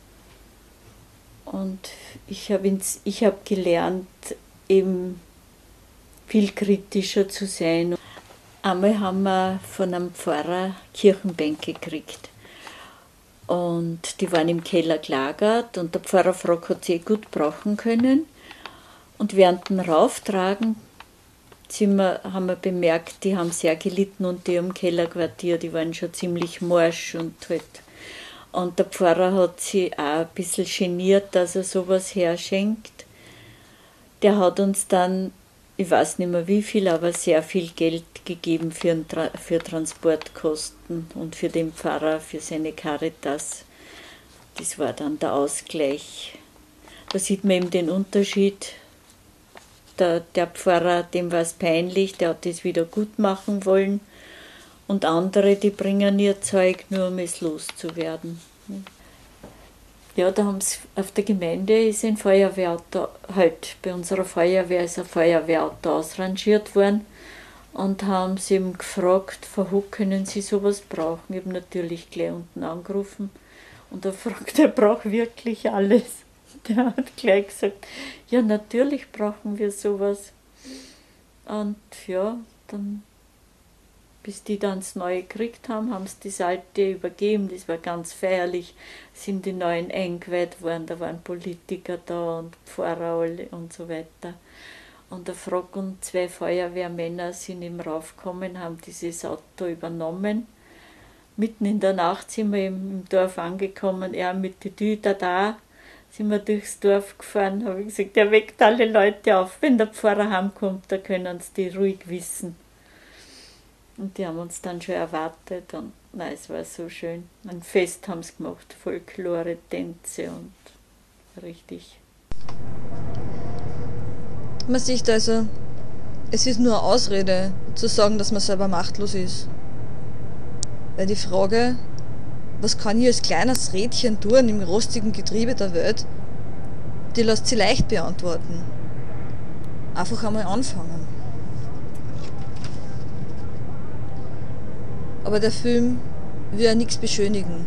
Und ich hab gelernt, eben viel kritischer zu sein. Einmal haben wir von einem Pfarrer Kirchenbänke gekriegt. Und die waren im Keller gelagert und der Pfarrer fragt, hat sie gut brauchen können. Und während dem Rauftragen haben wir bemerkt, die haben sehr gelitten unter ihrem Kellerquartier, die waren schon ziemlich morsch und halt. Und der Pfarrer hat sich auch ein bisschen geniert, dass er sowas herschenkt. Der hat uns dann ich weiß nicht mehr wie viel, aber sehr viel Geld gegeben für Transportkosten und für den Pfarrer, für seine Caritas. Das war dann der Ausgleich. Da sieht man eben den Unterschied. Der Pfarrer, dem war es peinlich, der hat das wieder gut machen wollen. Und andere, die bringen ihr Zeug nur, um es loszuwerden. Ja, da haben sie auf der Gemeinde ist ein Feuerwehrauto, halt bei unserer Feuerwehr ist ein Feuerwehrauto ausrangiert worden und haben sie eben gefragt, wo können sie sowas brauchen? Ich habe natürlich gleich unten angerufen und er fragt, er braucht wirklich alles. Der hat gleich gesagt, ja natürlich brauchen wir sowas. Und ja, dann bis die dann das Neue gekriegt haben, haben sie das Alte übergeben. Das war ganz feierlich, sind die Neuen eingeweiht worden. Da waren Politiker da und Pfarrer alle und so weiter. Und der Frock und 2 Feuerwehrmänner sind eben raufgekommen, haben dieses Auto übernommen. Mitten in der Nacht sind wir im Dorf angekommen, er mit den Tüten da, sind wir durchs Dorf gefahren, habe ich gesagt, er weckt alle Leute auf. Wenn der Pfarrer heimkommt, da können sie die ruhig wissen. Und die haben uns dann schon erwartet und nein, es war so schön. Ein Fest haben sie gemacht, Folklore, Tänze und richtig. Man sieht also, es ist nur eine Ausrede zu sagen, dass man selber machtlos ist. Weil die Frage, was kann ich als kleines Rädchen tun im rostigen Getriebe der Welt, die lässt sich leicht beantworten. Einfach einmal anfangen. Aber der Film will ja nichts beschönigen.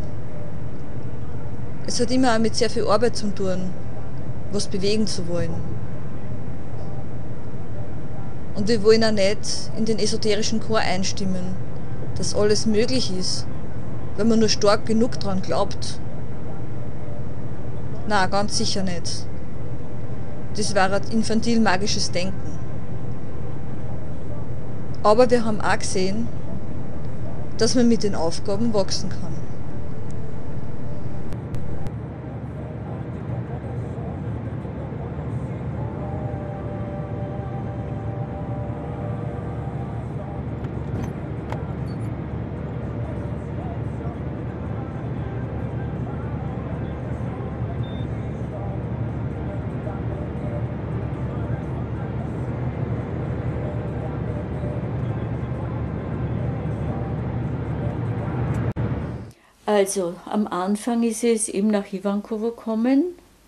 Es hat immer auch mit sehr viel Arbeit zu tun, was bewegen zu wollen. Und wir wollen auch nicht in den esoterischen Chor einstimmen, dass alles möglich ist, wenn man nur stark genug dran glaubt. Na, ganz sicher nicht. Das wäre ein infantil-magisches Denken. Aber wir haben auch gesehen, dass man mit den Aufgaben wachsen kann. Also, am Anfang ist es eben nach Ivankovo gekommen,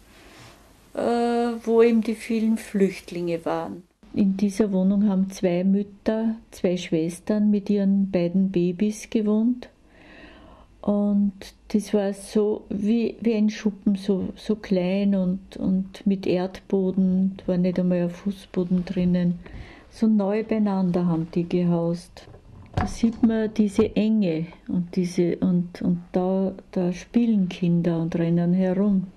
wo eben die vielen Flüchtlinge waren. In dieser Wohnung haben 2 Mütter, 2 Schwestern mit ihren beiden Babys gewohnt. Und das war so wie ein Schuppen, so klein und mit Erdboden, da war nicht einmal ein Fußboden drinnen. So neu beieinander haben die gehaust. Da sieht man diese Enge und da spielen Kinder und rennen herum.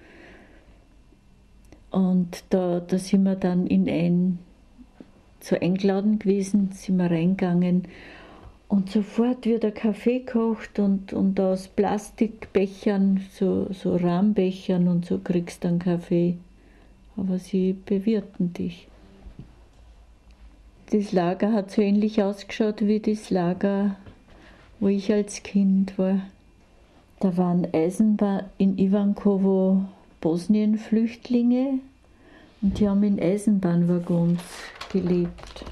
Und da sind wir dann so eingeladen gewesen, sind wir reingegangen und sofort wird der Kaffee gekocht und aus Plastikbechern, so Rahmbechern und so kriegst du einen Kaffee. Aber sie bewirten dich. Das Lager hat so ähnlich ausgeschaut wie das Lager, wo ich als Kind war. Da waren in Ivankovo Bosnien-Flüchtlinge und die haben in Eisenbahnwaggons gelebt.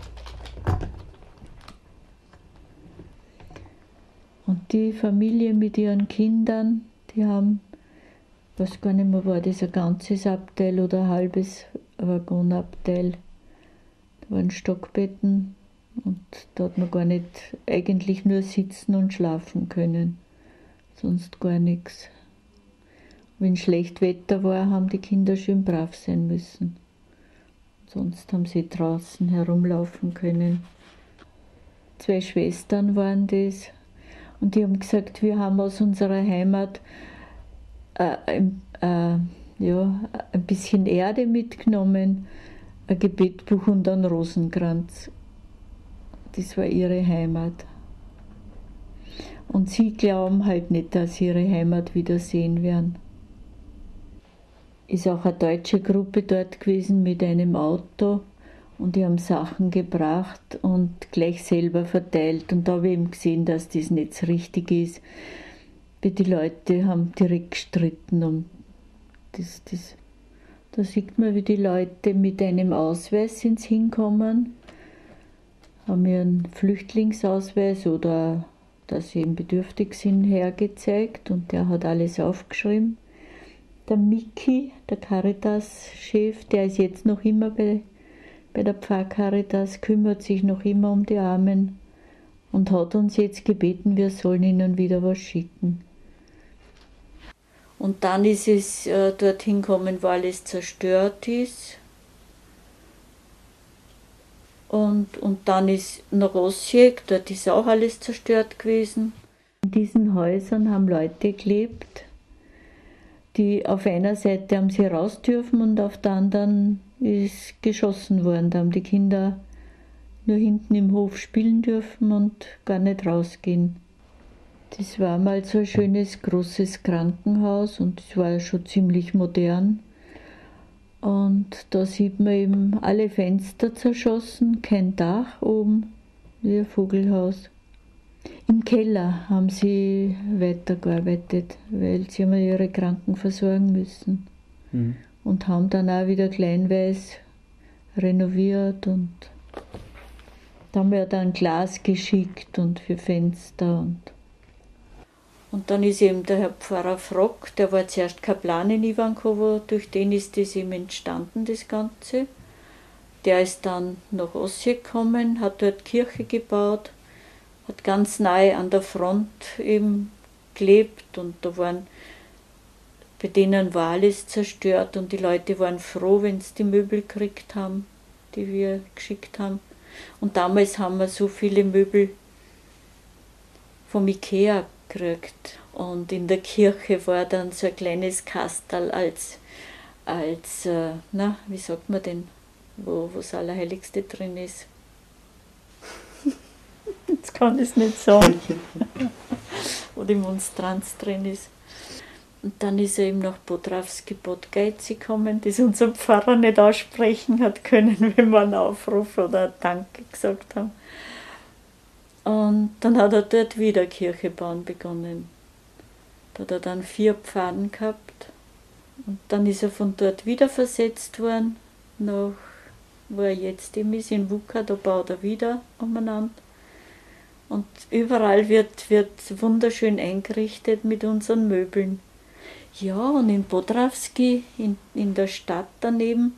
Und die Familie mit ihren Kindern, die haben, ich weiß gar nicht mehr, war das ein ganzes Abteil oder ein halbes Waggonabteil. Da waren Stockbetten und da hat man gar nicht, eigentlich nur sitzen und schlafen können, sonst gar nichts. Wenn schlecht Wetter war, haben die Kinder schön brav sein müssen. Sonst haben sie draußen herumlaufen können. 2 Schwestern waren das und die haben gesagt, wir haben aus unserer Heimat ein bisschen Erde mitgenommen, ein Gebetbuch und einen Rosenkranz. Das war ihre Heimat. Und sie glauben halt nicht, dass sie ihre Heimat wiedersehen werden. Ist auch eine deutsche Gruppe dort gewesen mit einem Auto Und die haben Sachen gebracht und gleich selber verteilt. Und da habe ich eben gesehen, dass das nicht so richtig ist. Weil die Leute haben direkt gestritten um das. Da sieht man, wie die Leute mit einem Ausweis ins Hinkommen, haben ihren Flüchtlingsausweis oder dass sie eben bedürftig sind, hergezeigt. Und der hat alles aufgeschrieben. Der Miki, der Caritas-Chef, der ist jetzt noch immer bei der Pfarrcaritas, kümmert sich noch immer um die Armen und hat uns jetzt gebeten, wir sollen ihnen wieder was schicken. Und dann ist es dorthin gekommen, wo alles zerstört ist. Und dann ist nach Osijek, dort ist auch alles zerstört gewesen. In diesen Häusern haben Leute gelebt, die auf einer Seite haben sie raus dürfen und auf der anderen ist geschossen worden. Da haben die Kinder nur hinten im Hof spielen dürfen und gar nicht rausgehen. Das war mal so ein schönes, großes Krankenhaus und es war schon ziemlich modern. Und da sieht man eben alle Fenster zerschossen, kein Dach oben, wie ein Vogelhaus. Im Keller haben sie weitergearbeitet, weil sie immer ihre Kranken versorgen müssen. Mhm. Und haben dann auch wieder kleinweise renoviert und da haben wir dann Glas geschickt und für Fenster. Und dann ist eben der Herr Pfarrer Frock, der war zuerst Kaplan in Ivankovo, durch den ist das eben entstanden, das Ganze. Der ist dann nach Osijek gekommen, hat dort Kirche gebaut, hat ganz nahe an der Front eben gelebt und da waren, bei denen war alles zerstört und die Leute waren froh, wenn sie die Möbel gekriegt haben, die wir geschickt haben. Und damals haben wir so viele Möbel vom Ikea gekriegt und in der Kirche war dann so ein kleines Kasterl als wie sagt man denn, wo das Allerheiligste drin ist. Jetzt kann ich es nicht sagen, wo die Monstranz drin ist. Und dann ist er eben nach Podravsky Podgajci gekommen, das unser Pfarrer nicht aussprechen hat können, wenn wir einen Aufruf oder ein Danke gesagt haben. Und dann hat er dort wieder Kirche bauen begonnen. Da hat er dann 4 Pfaden gehabt. Und dann ist er von dort wieder versetzt worden, nach wo er jetzt eben ist, in Vuka, da baut er wieder umeinander. Und überall wird wunderschön eingerichtet mit unseren Möbeln. Ja, und in Podravsky, in der Stadt daneben,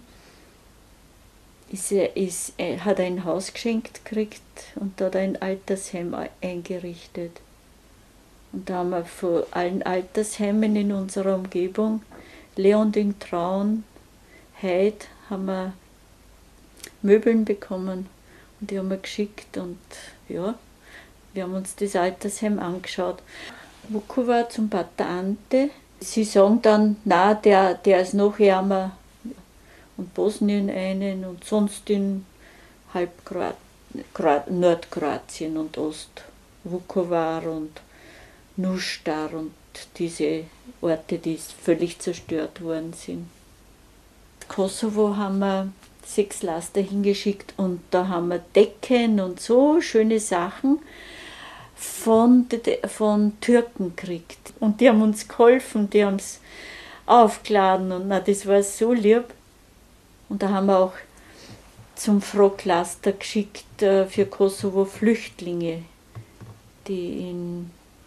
hat er ein Haus geschenkt gekriegt und da hat er ein Altersheim eingerichtet. Und da haben wir von allen Altersheimen in unserer Umgebung, Leonding, Traun, Heid, haben wir Möbeln bekommen und die haben wir geschickt und ja, wir haben uns das Altersheim angeschaut. Vukovar zum Pater Ante. Sie sagen dann, na, der ist noch ärmer und Bosnien einen und sonst in halb Nordkroatien und Ost-Vukovar und Nuštar und diese Orte, die völlig zerstört worden sind. Kosovo haben wir 6 Laster hingeschickt und da haben wir Decken und so schöne Sachen von Türken gekriegt. Und die haben uns geholfen, die haben es aufgeladen und na, das war so lieb. Und da haben wir auch zum Frock-Laster geschickt für Kosovo-Flüchtlinge, die in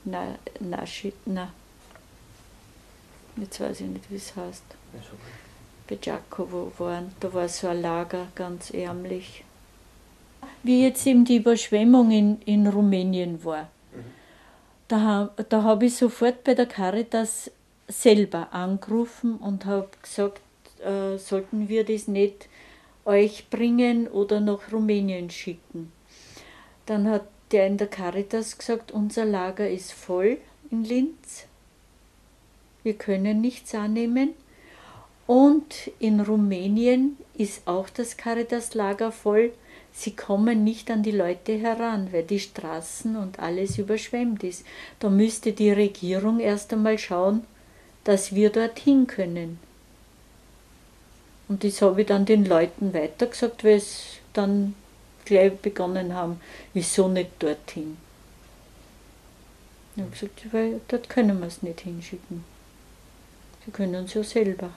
jetzt weiß ich nicht, wie es heißt, bei Đakovo waren. Da war so ein Lager, ganz ärmlich. Wie jetzt eben die Überschwemmung in Rumänien war, da habe ich sofort bei der Caritas selber angerufen und habe gesagt, sollten wir das nicht euch bringen oder nach Rumänien schicken. Dann hat der in der Caritas gesagt, unser Lager ist voll in Linz, wir können nichts annehmen. Und in Rumänien ist auch das Caritas-Lager voll. Sie kommen nicht an die Leute heran, weil die Straßen und alles überschwemmt ist. Da müsste die Regierung erst einmal schauen, dass wir dorthin können. Und das habe ich dann den Leuten weitergesagt, weil dann gleich begonnen haben, wieso nicht dorthin? Ich habe gesagt, weil dort können wir es nicht hinschicken. Sie können es ja selber.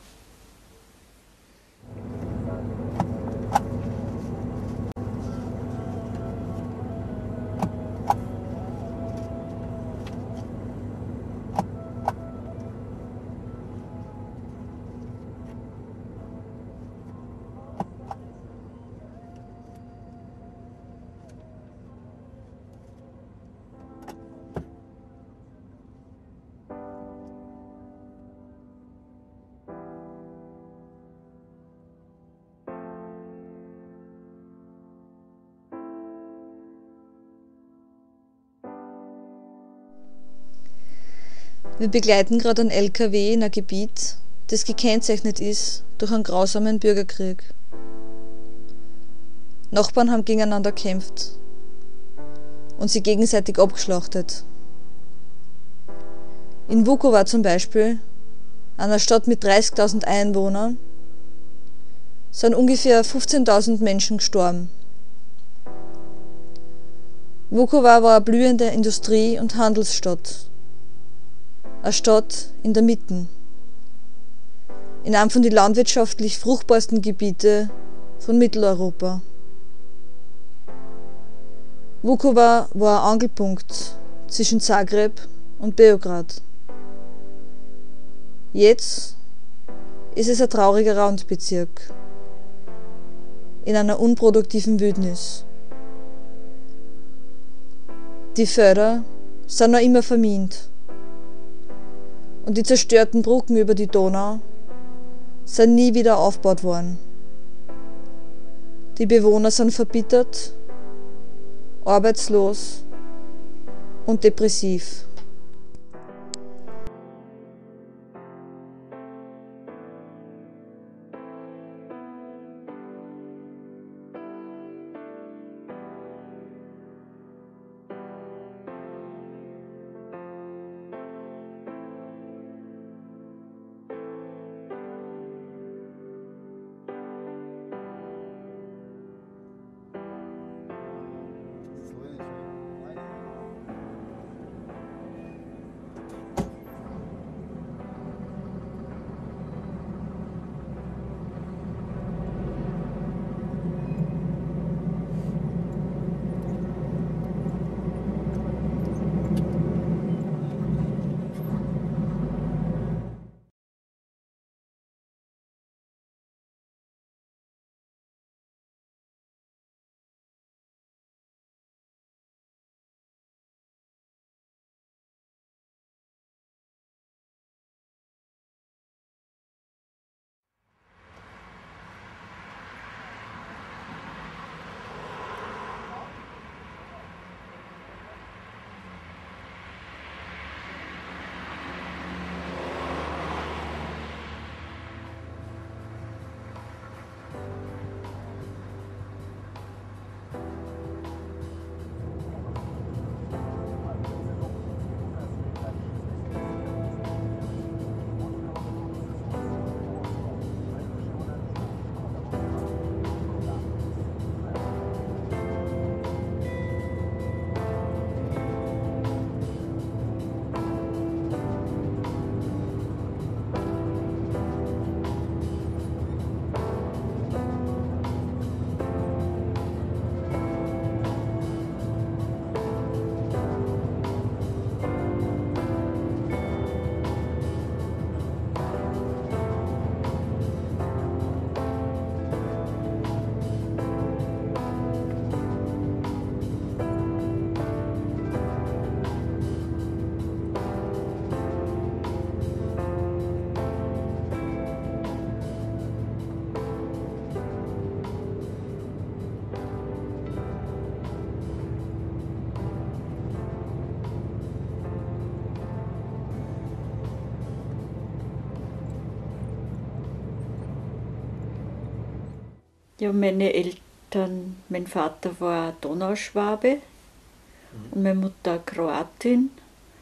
Wir begleiten gerade einen LKW in ein Gebiet, das gekennzeichnet ist durch einen grausamen Bürgerkrieg. Nachbarn haben gegeneinander gekämpft und sie gegenseitig abgeschlachtet. In Vukovar zum Beispiel, einer Stadt mit 30.000 Einwohnern, sind ungefähr 15.000 Menschen gestorben. Vukovar war eine blühende Industrie- und Handelsstadt. Eine Stadt in der Mitte, in einem von den landwirtschaftlich fruchtbarsten Gebieten von Mitteleuropa. Vukovar war ein Angelpunkt zwischen Zagreb und Beograd. Jetzt ist es ein trauriger Randbezirk in einer unproduktiven Wildnis. Die Felder sind noch immer vermint. Und die zerstörten Brücken über die Donau sind nie wieder aufgebaut worden. Die Bewohner sind verbittert, arbeitslos und depressiv. Ja, meine Eltern, mein Vater war Donauschwabe und meine Mutter Kroatin.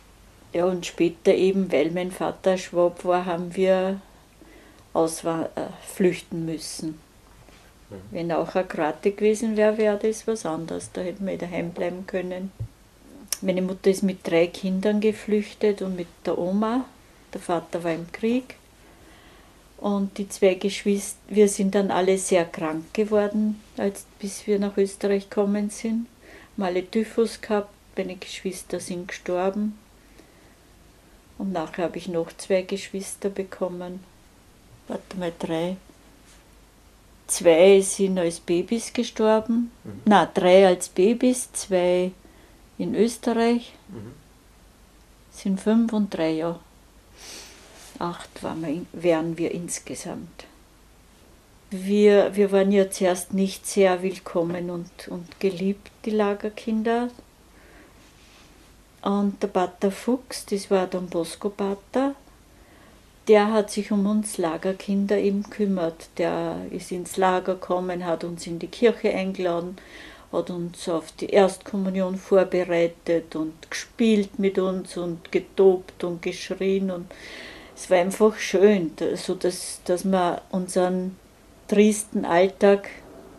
Ja, und später eben, weil mein Vater Schwab war, haben wir flüchten müssen. Wenn auch eine Kroate gewesen wäre, wäre das was anderes. Da hätten wir daheim bleiben können. Meine Mutter ist mit 3 Kindern geflüchtet und mit der Oma. Der Vater war im Krieg. Und die 2 Geschwister, wir sind dann alle sehr krank geworden, bis wir nach Österreich gekommen sind. Wir haben alle Typhus gehabt, meine Geschwister sind gestorben. Und nachher habe ich noch 2 Geschwister bekommen. Warte mal, 3. 2 sind als Babys gestorben. Nein, 3 als Babys, 2 in Österreich. Sind 5 und 3 Jahre. 8 wären wir insgesamt. Wir waren ja zuerst nicht sehr willkommen und geliebt, die Lagerkinder. Und der Pater Fuchs, das war Don Bosco Pater, der hat sich um uns Lagerkinder eben gekümmert. Der ist ins Lager gekommen, hat uns in die Kirche eingeladen, hat uns auf die Erstkommunion vorbereitet und gespielt mit uns und getobt und geschrien. Und es war einfach schön, so dass wir unseren tristen Alltag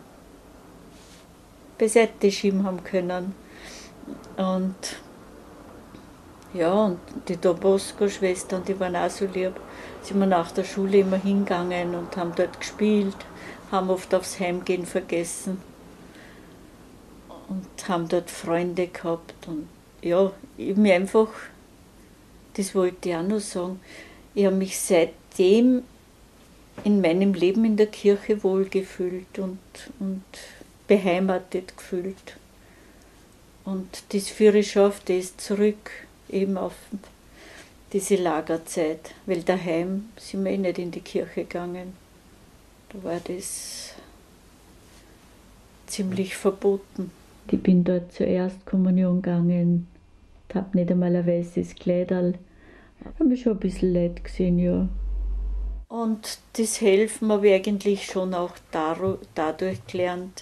beiseite schieben haben können. Und ja, und die Don Bosco-Schwestern, die waren auch so lieb. Sind wir nach der Schule immer hingegangen und haben dort gespielt, haben oft aufs Heimgehen vergessen und haben dort Freunde gehabt. Und ja, ich habe mich einfach, das wollte ich auch noch sagen, ich habe mich seitdem in meinem Leben in der Kirche wohlgefühlt und beheimatet gefühlt. Und das führe ich auf das zurück, eben auf diese Lagerzeit, weil daheim sind wir nicht in die Kirche gegangen. Da war das ziemlich verboten. Ich bin dort zur Erstkommunion gegangen, habe nicht einmal ein weißes Kleiderl. Habe mich schon ein bisschen leid gesehen, ja. Und das Helfen habe ich eigentlich schon auch dadurch gelernt,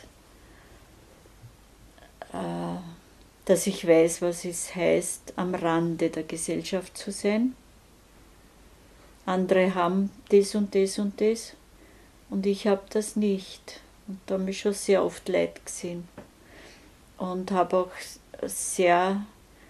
dass ich weiß, was es heißt, am Rande der Gesellschaft zu sein. Andere haben das und das und das und ich habe das nicht. Und da habe ich schon sehr oft Leid gesehen. Und habe auch sehr,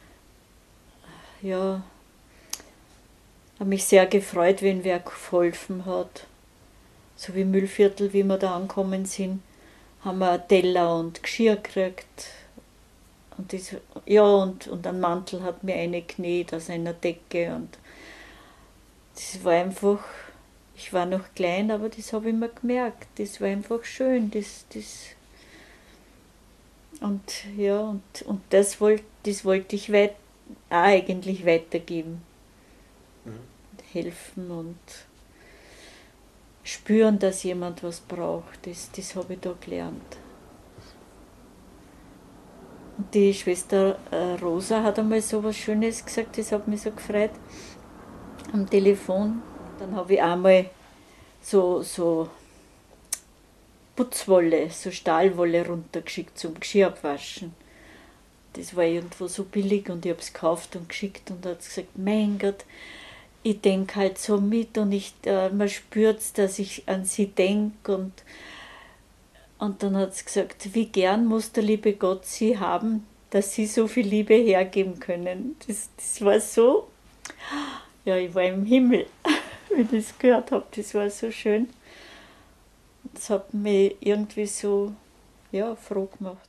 ja, habe mich sehr gefreut, wenn wer geholfen hat. So wie Müllviertel, wie wir da angekommen sind, haben wir Teller und Geschirr gekriegt. Und das, ja, und einen Mantel hat mir eine genäht aus einer Decke. Und das war einfach, ich war noch klein, aber das habe ich mir gemerkt. Das war einfach schön. Und ja, und das wollte ich auch eigentlich weitergeben. Helfen und spüren, dass jemand was braucht. Das habe ich da gelernt. Und die Schwester Rosa hat einmal so was Schönes gesagt, das hat mich so gefreut am Telefon. Dann habe ich einmal so Putzwolle, so Stahlwolle runtergeschickt zum Geschirr abwaschen. Das war irgendwo so billig und ich habe es gekauft und geschickt und hat gesagt, mein Gott, ich denke halt so mit und man spürt es, dass ich an sie denke. Und dann hat sie gesagt, wie gern muss der liebe Gott sie haben, dass sie so viel Liebe hergeben können. Das war so, ja, ich war im Himmel, wie ich das gehört habe. Das war so schön. Das hat mich irgendwie so, ja, froh gemacht.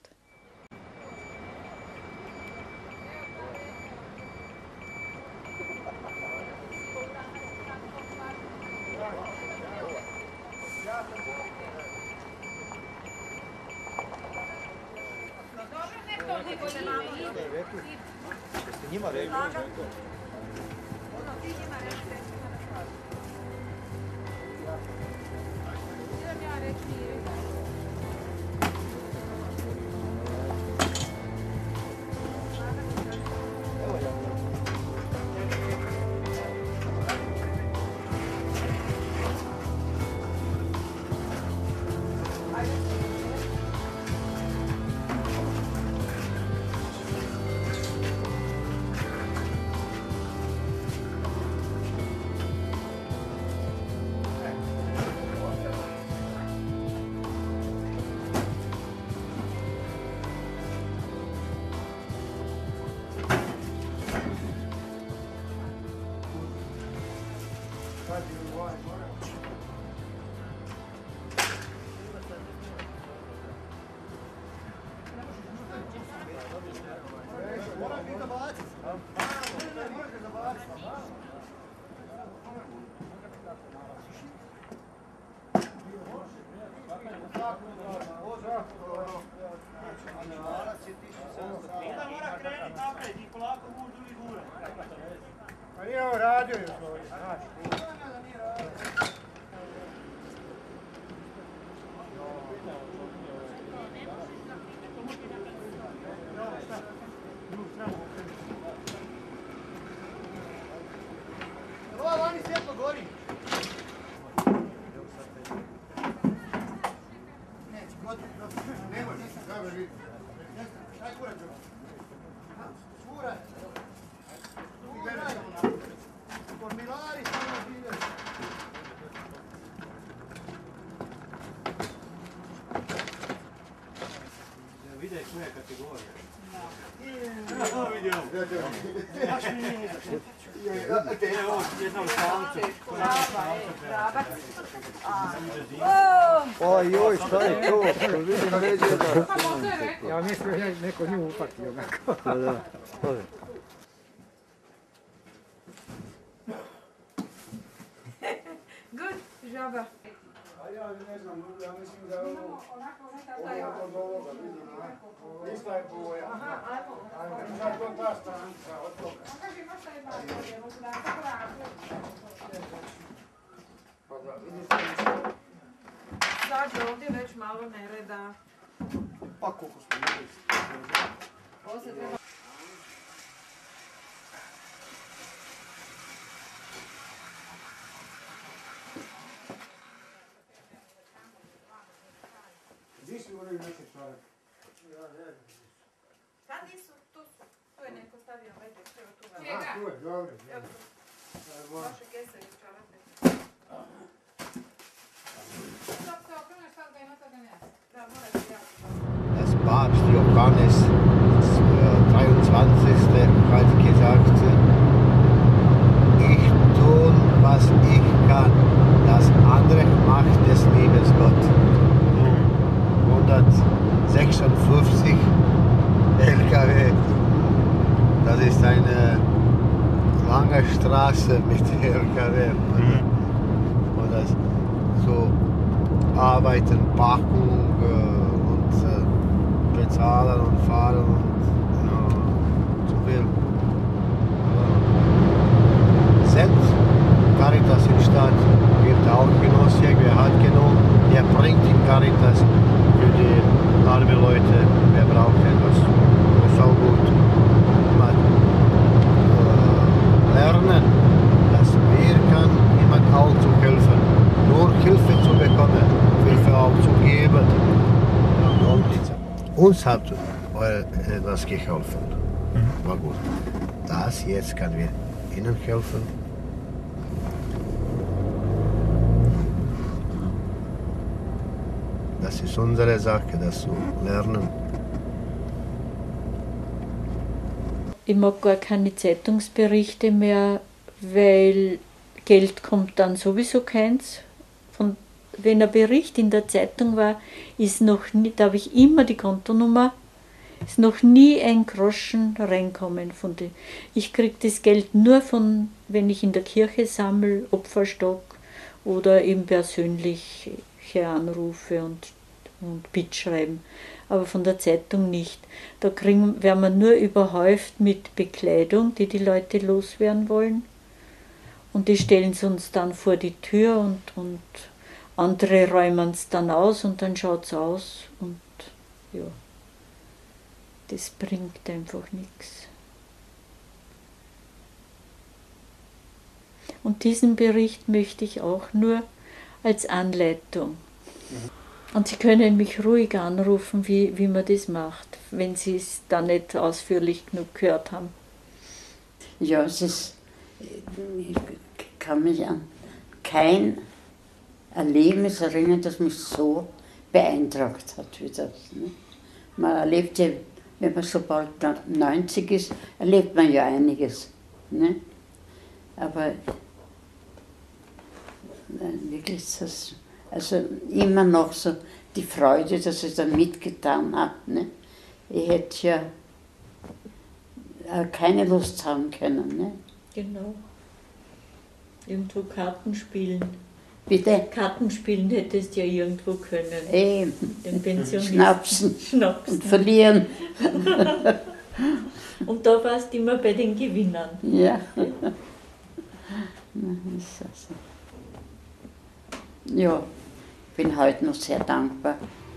Oj, oj, šta je to? Vidim ređe da... Ja mislim da neko nju upatio. Da, da. Good, žaba. A ja ne znam, ja mislim da je ovo od ovoga, vidim, ista je boja. Aha, ajmo. Sad to ta stranca, od toga. A kaži imaš taj bar, evo se da se pravi. Pa da, vidite. Sad je ovdje već malo nereda. Pa koliko smo vidjeli. Ovo se treba... Gdje si moraju neki čovjek? Kad nisu, tu su. Tu je neko stavio već, evo tu ga. Čega? Tu je, dobro. Evo tu. Vaše kese i čarape. Stop se okreneš, sad ga ima, sad ga ne. Da, moraš se javiti. Das Papst Johannes 23. hat gesagt, ich tun, was ich kann, das andere macht des Lebens Gott. 156 LKW, das ist eine lange Straße mit LKW. Und das so arbeiten, packen und bezahlen und fahren und ja, zu viel. Cent, Caritas in Stadt gibt auch Genosse, wer hat genommen, der bringt in Caritas für die armen Leute, wer braucht etwas. Das ist auch gut. Man, lernen, dass wir kann jemand auch zu helfen, nur Hilfe zu bekommen, Hilfe auch zu geben. Uns hat etwas geholfen, war gut. Das jetzt kann wir Ihnen helfen. Das ist unsere Sache, das zu lernen. Ich mag gar keine Zeitungsberichte mehr, weil Geld kommt dann sowieso keins. Wenn ein Bericht in der Zeitung war, ist noch nie, da habe ich immer die Kontonummer, ist noch nie ein Groschen reinkommen von dem. Ich kriege das Geld nur von, wenn ich in der Kirche sammle, Opferstock oder eben persönlich anrufe und mitschreiben, aber von der Zeitung nicht. Da werden wir nur überhäuft mit Bekleidung, die die Leute loswerden wollen. Und die stellen es uns dann vor die Tür und andere räumen es dann aus und dann schaut es aus und ja, das bringt einfach nichts. Und diesen Bericht möchte ich auch nur als Anleitung. Und Sie können mich ruhig anrufen, wie man das macht, wenn Sie es dann nicht ausführlich genug gehört haben. Ja, ich kann mich an kein Erlebnis erinnern, das mich so beeindruckt hat wie das. Ne? Man erlebt ja, wenn man so bald 90 ist, erlebt man ja einiges. Ne? Aber wirklich das, also immer noch so die Freude, dass ich da mitgetan habe. Ne? Ich hätte ja keine Lust haben können. Ne? Genau. Irgendwo Karten spielen. Bitte? Karten spielen hättest du ja irgendwo können. Den Pensionisten. Schnapsen. Und verlieren. Und da warst du immer bei den Gewinnern. Ja. Ja, ich bin heute noch sehr dankbar.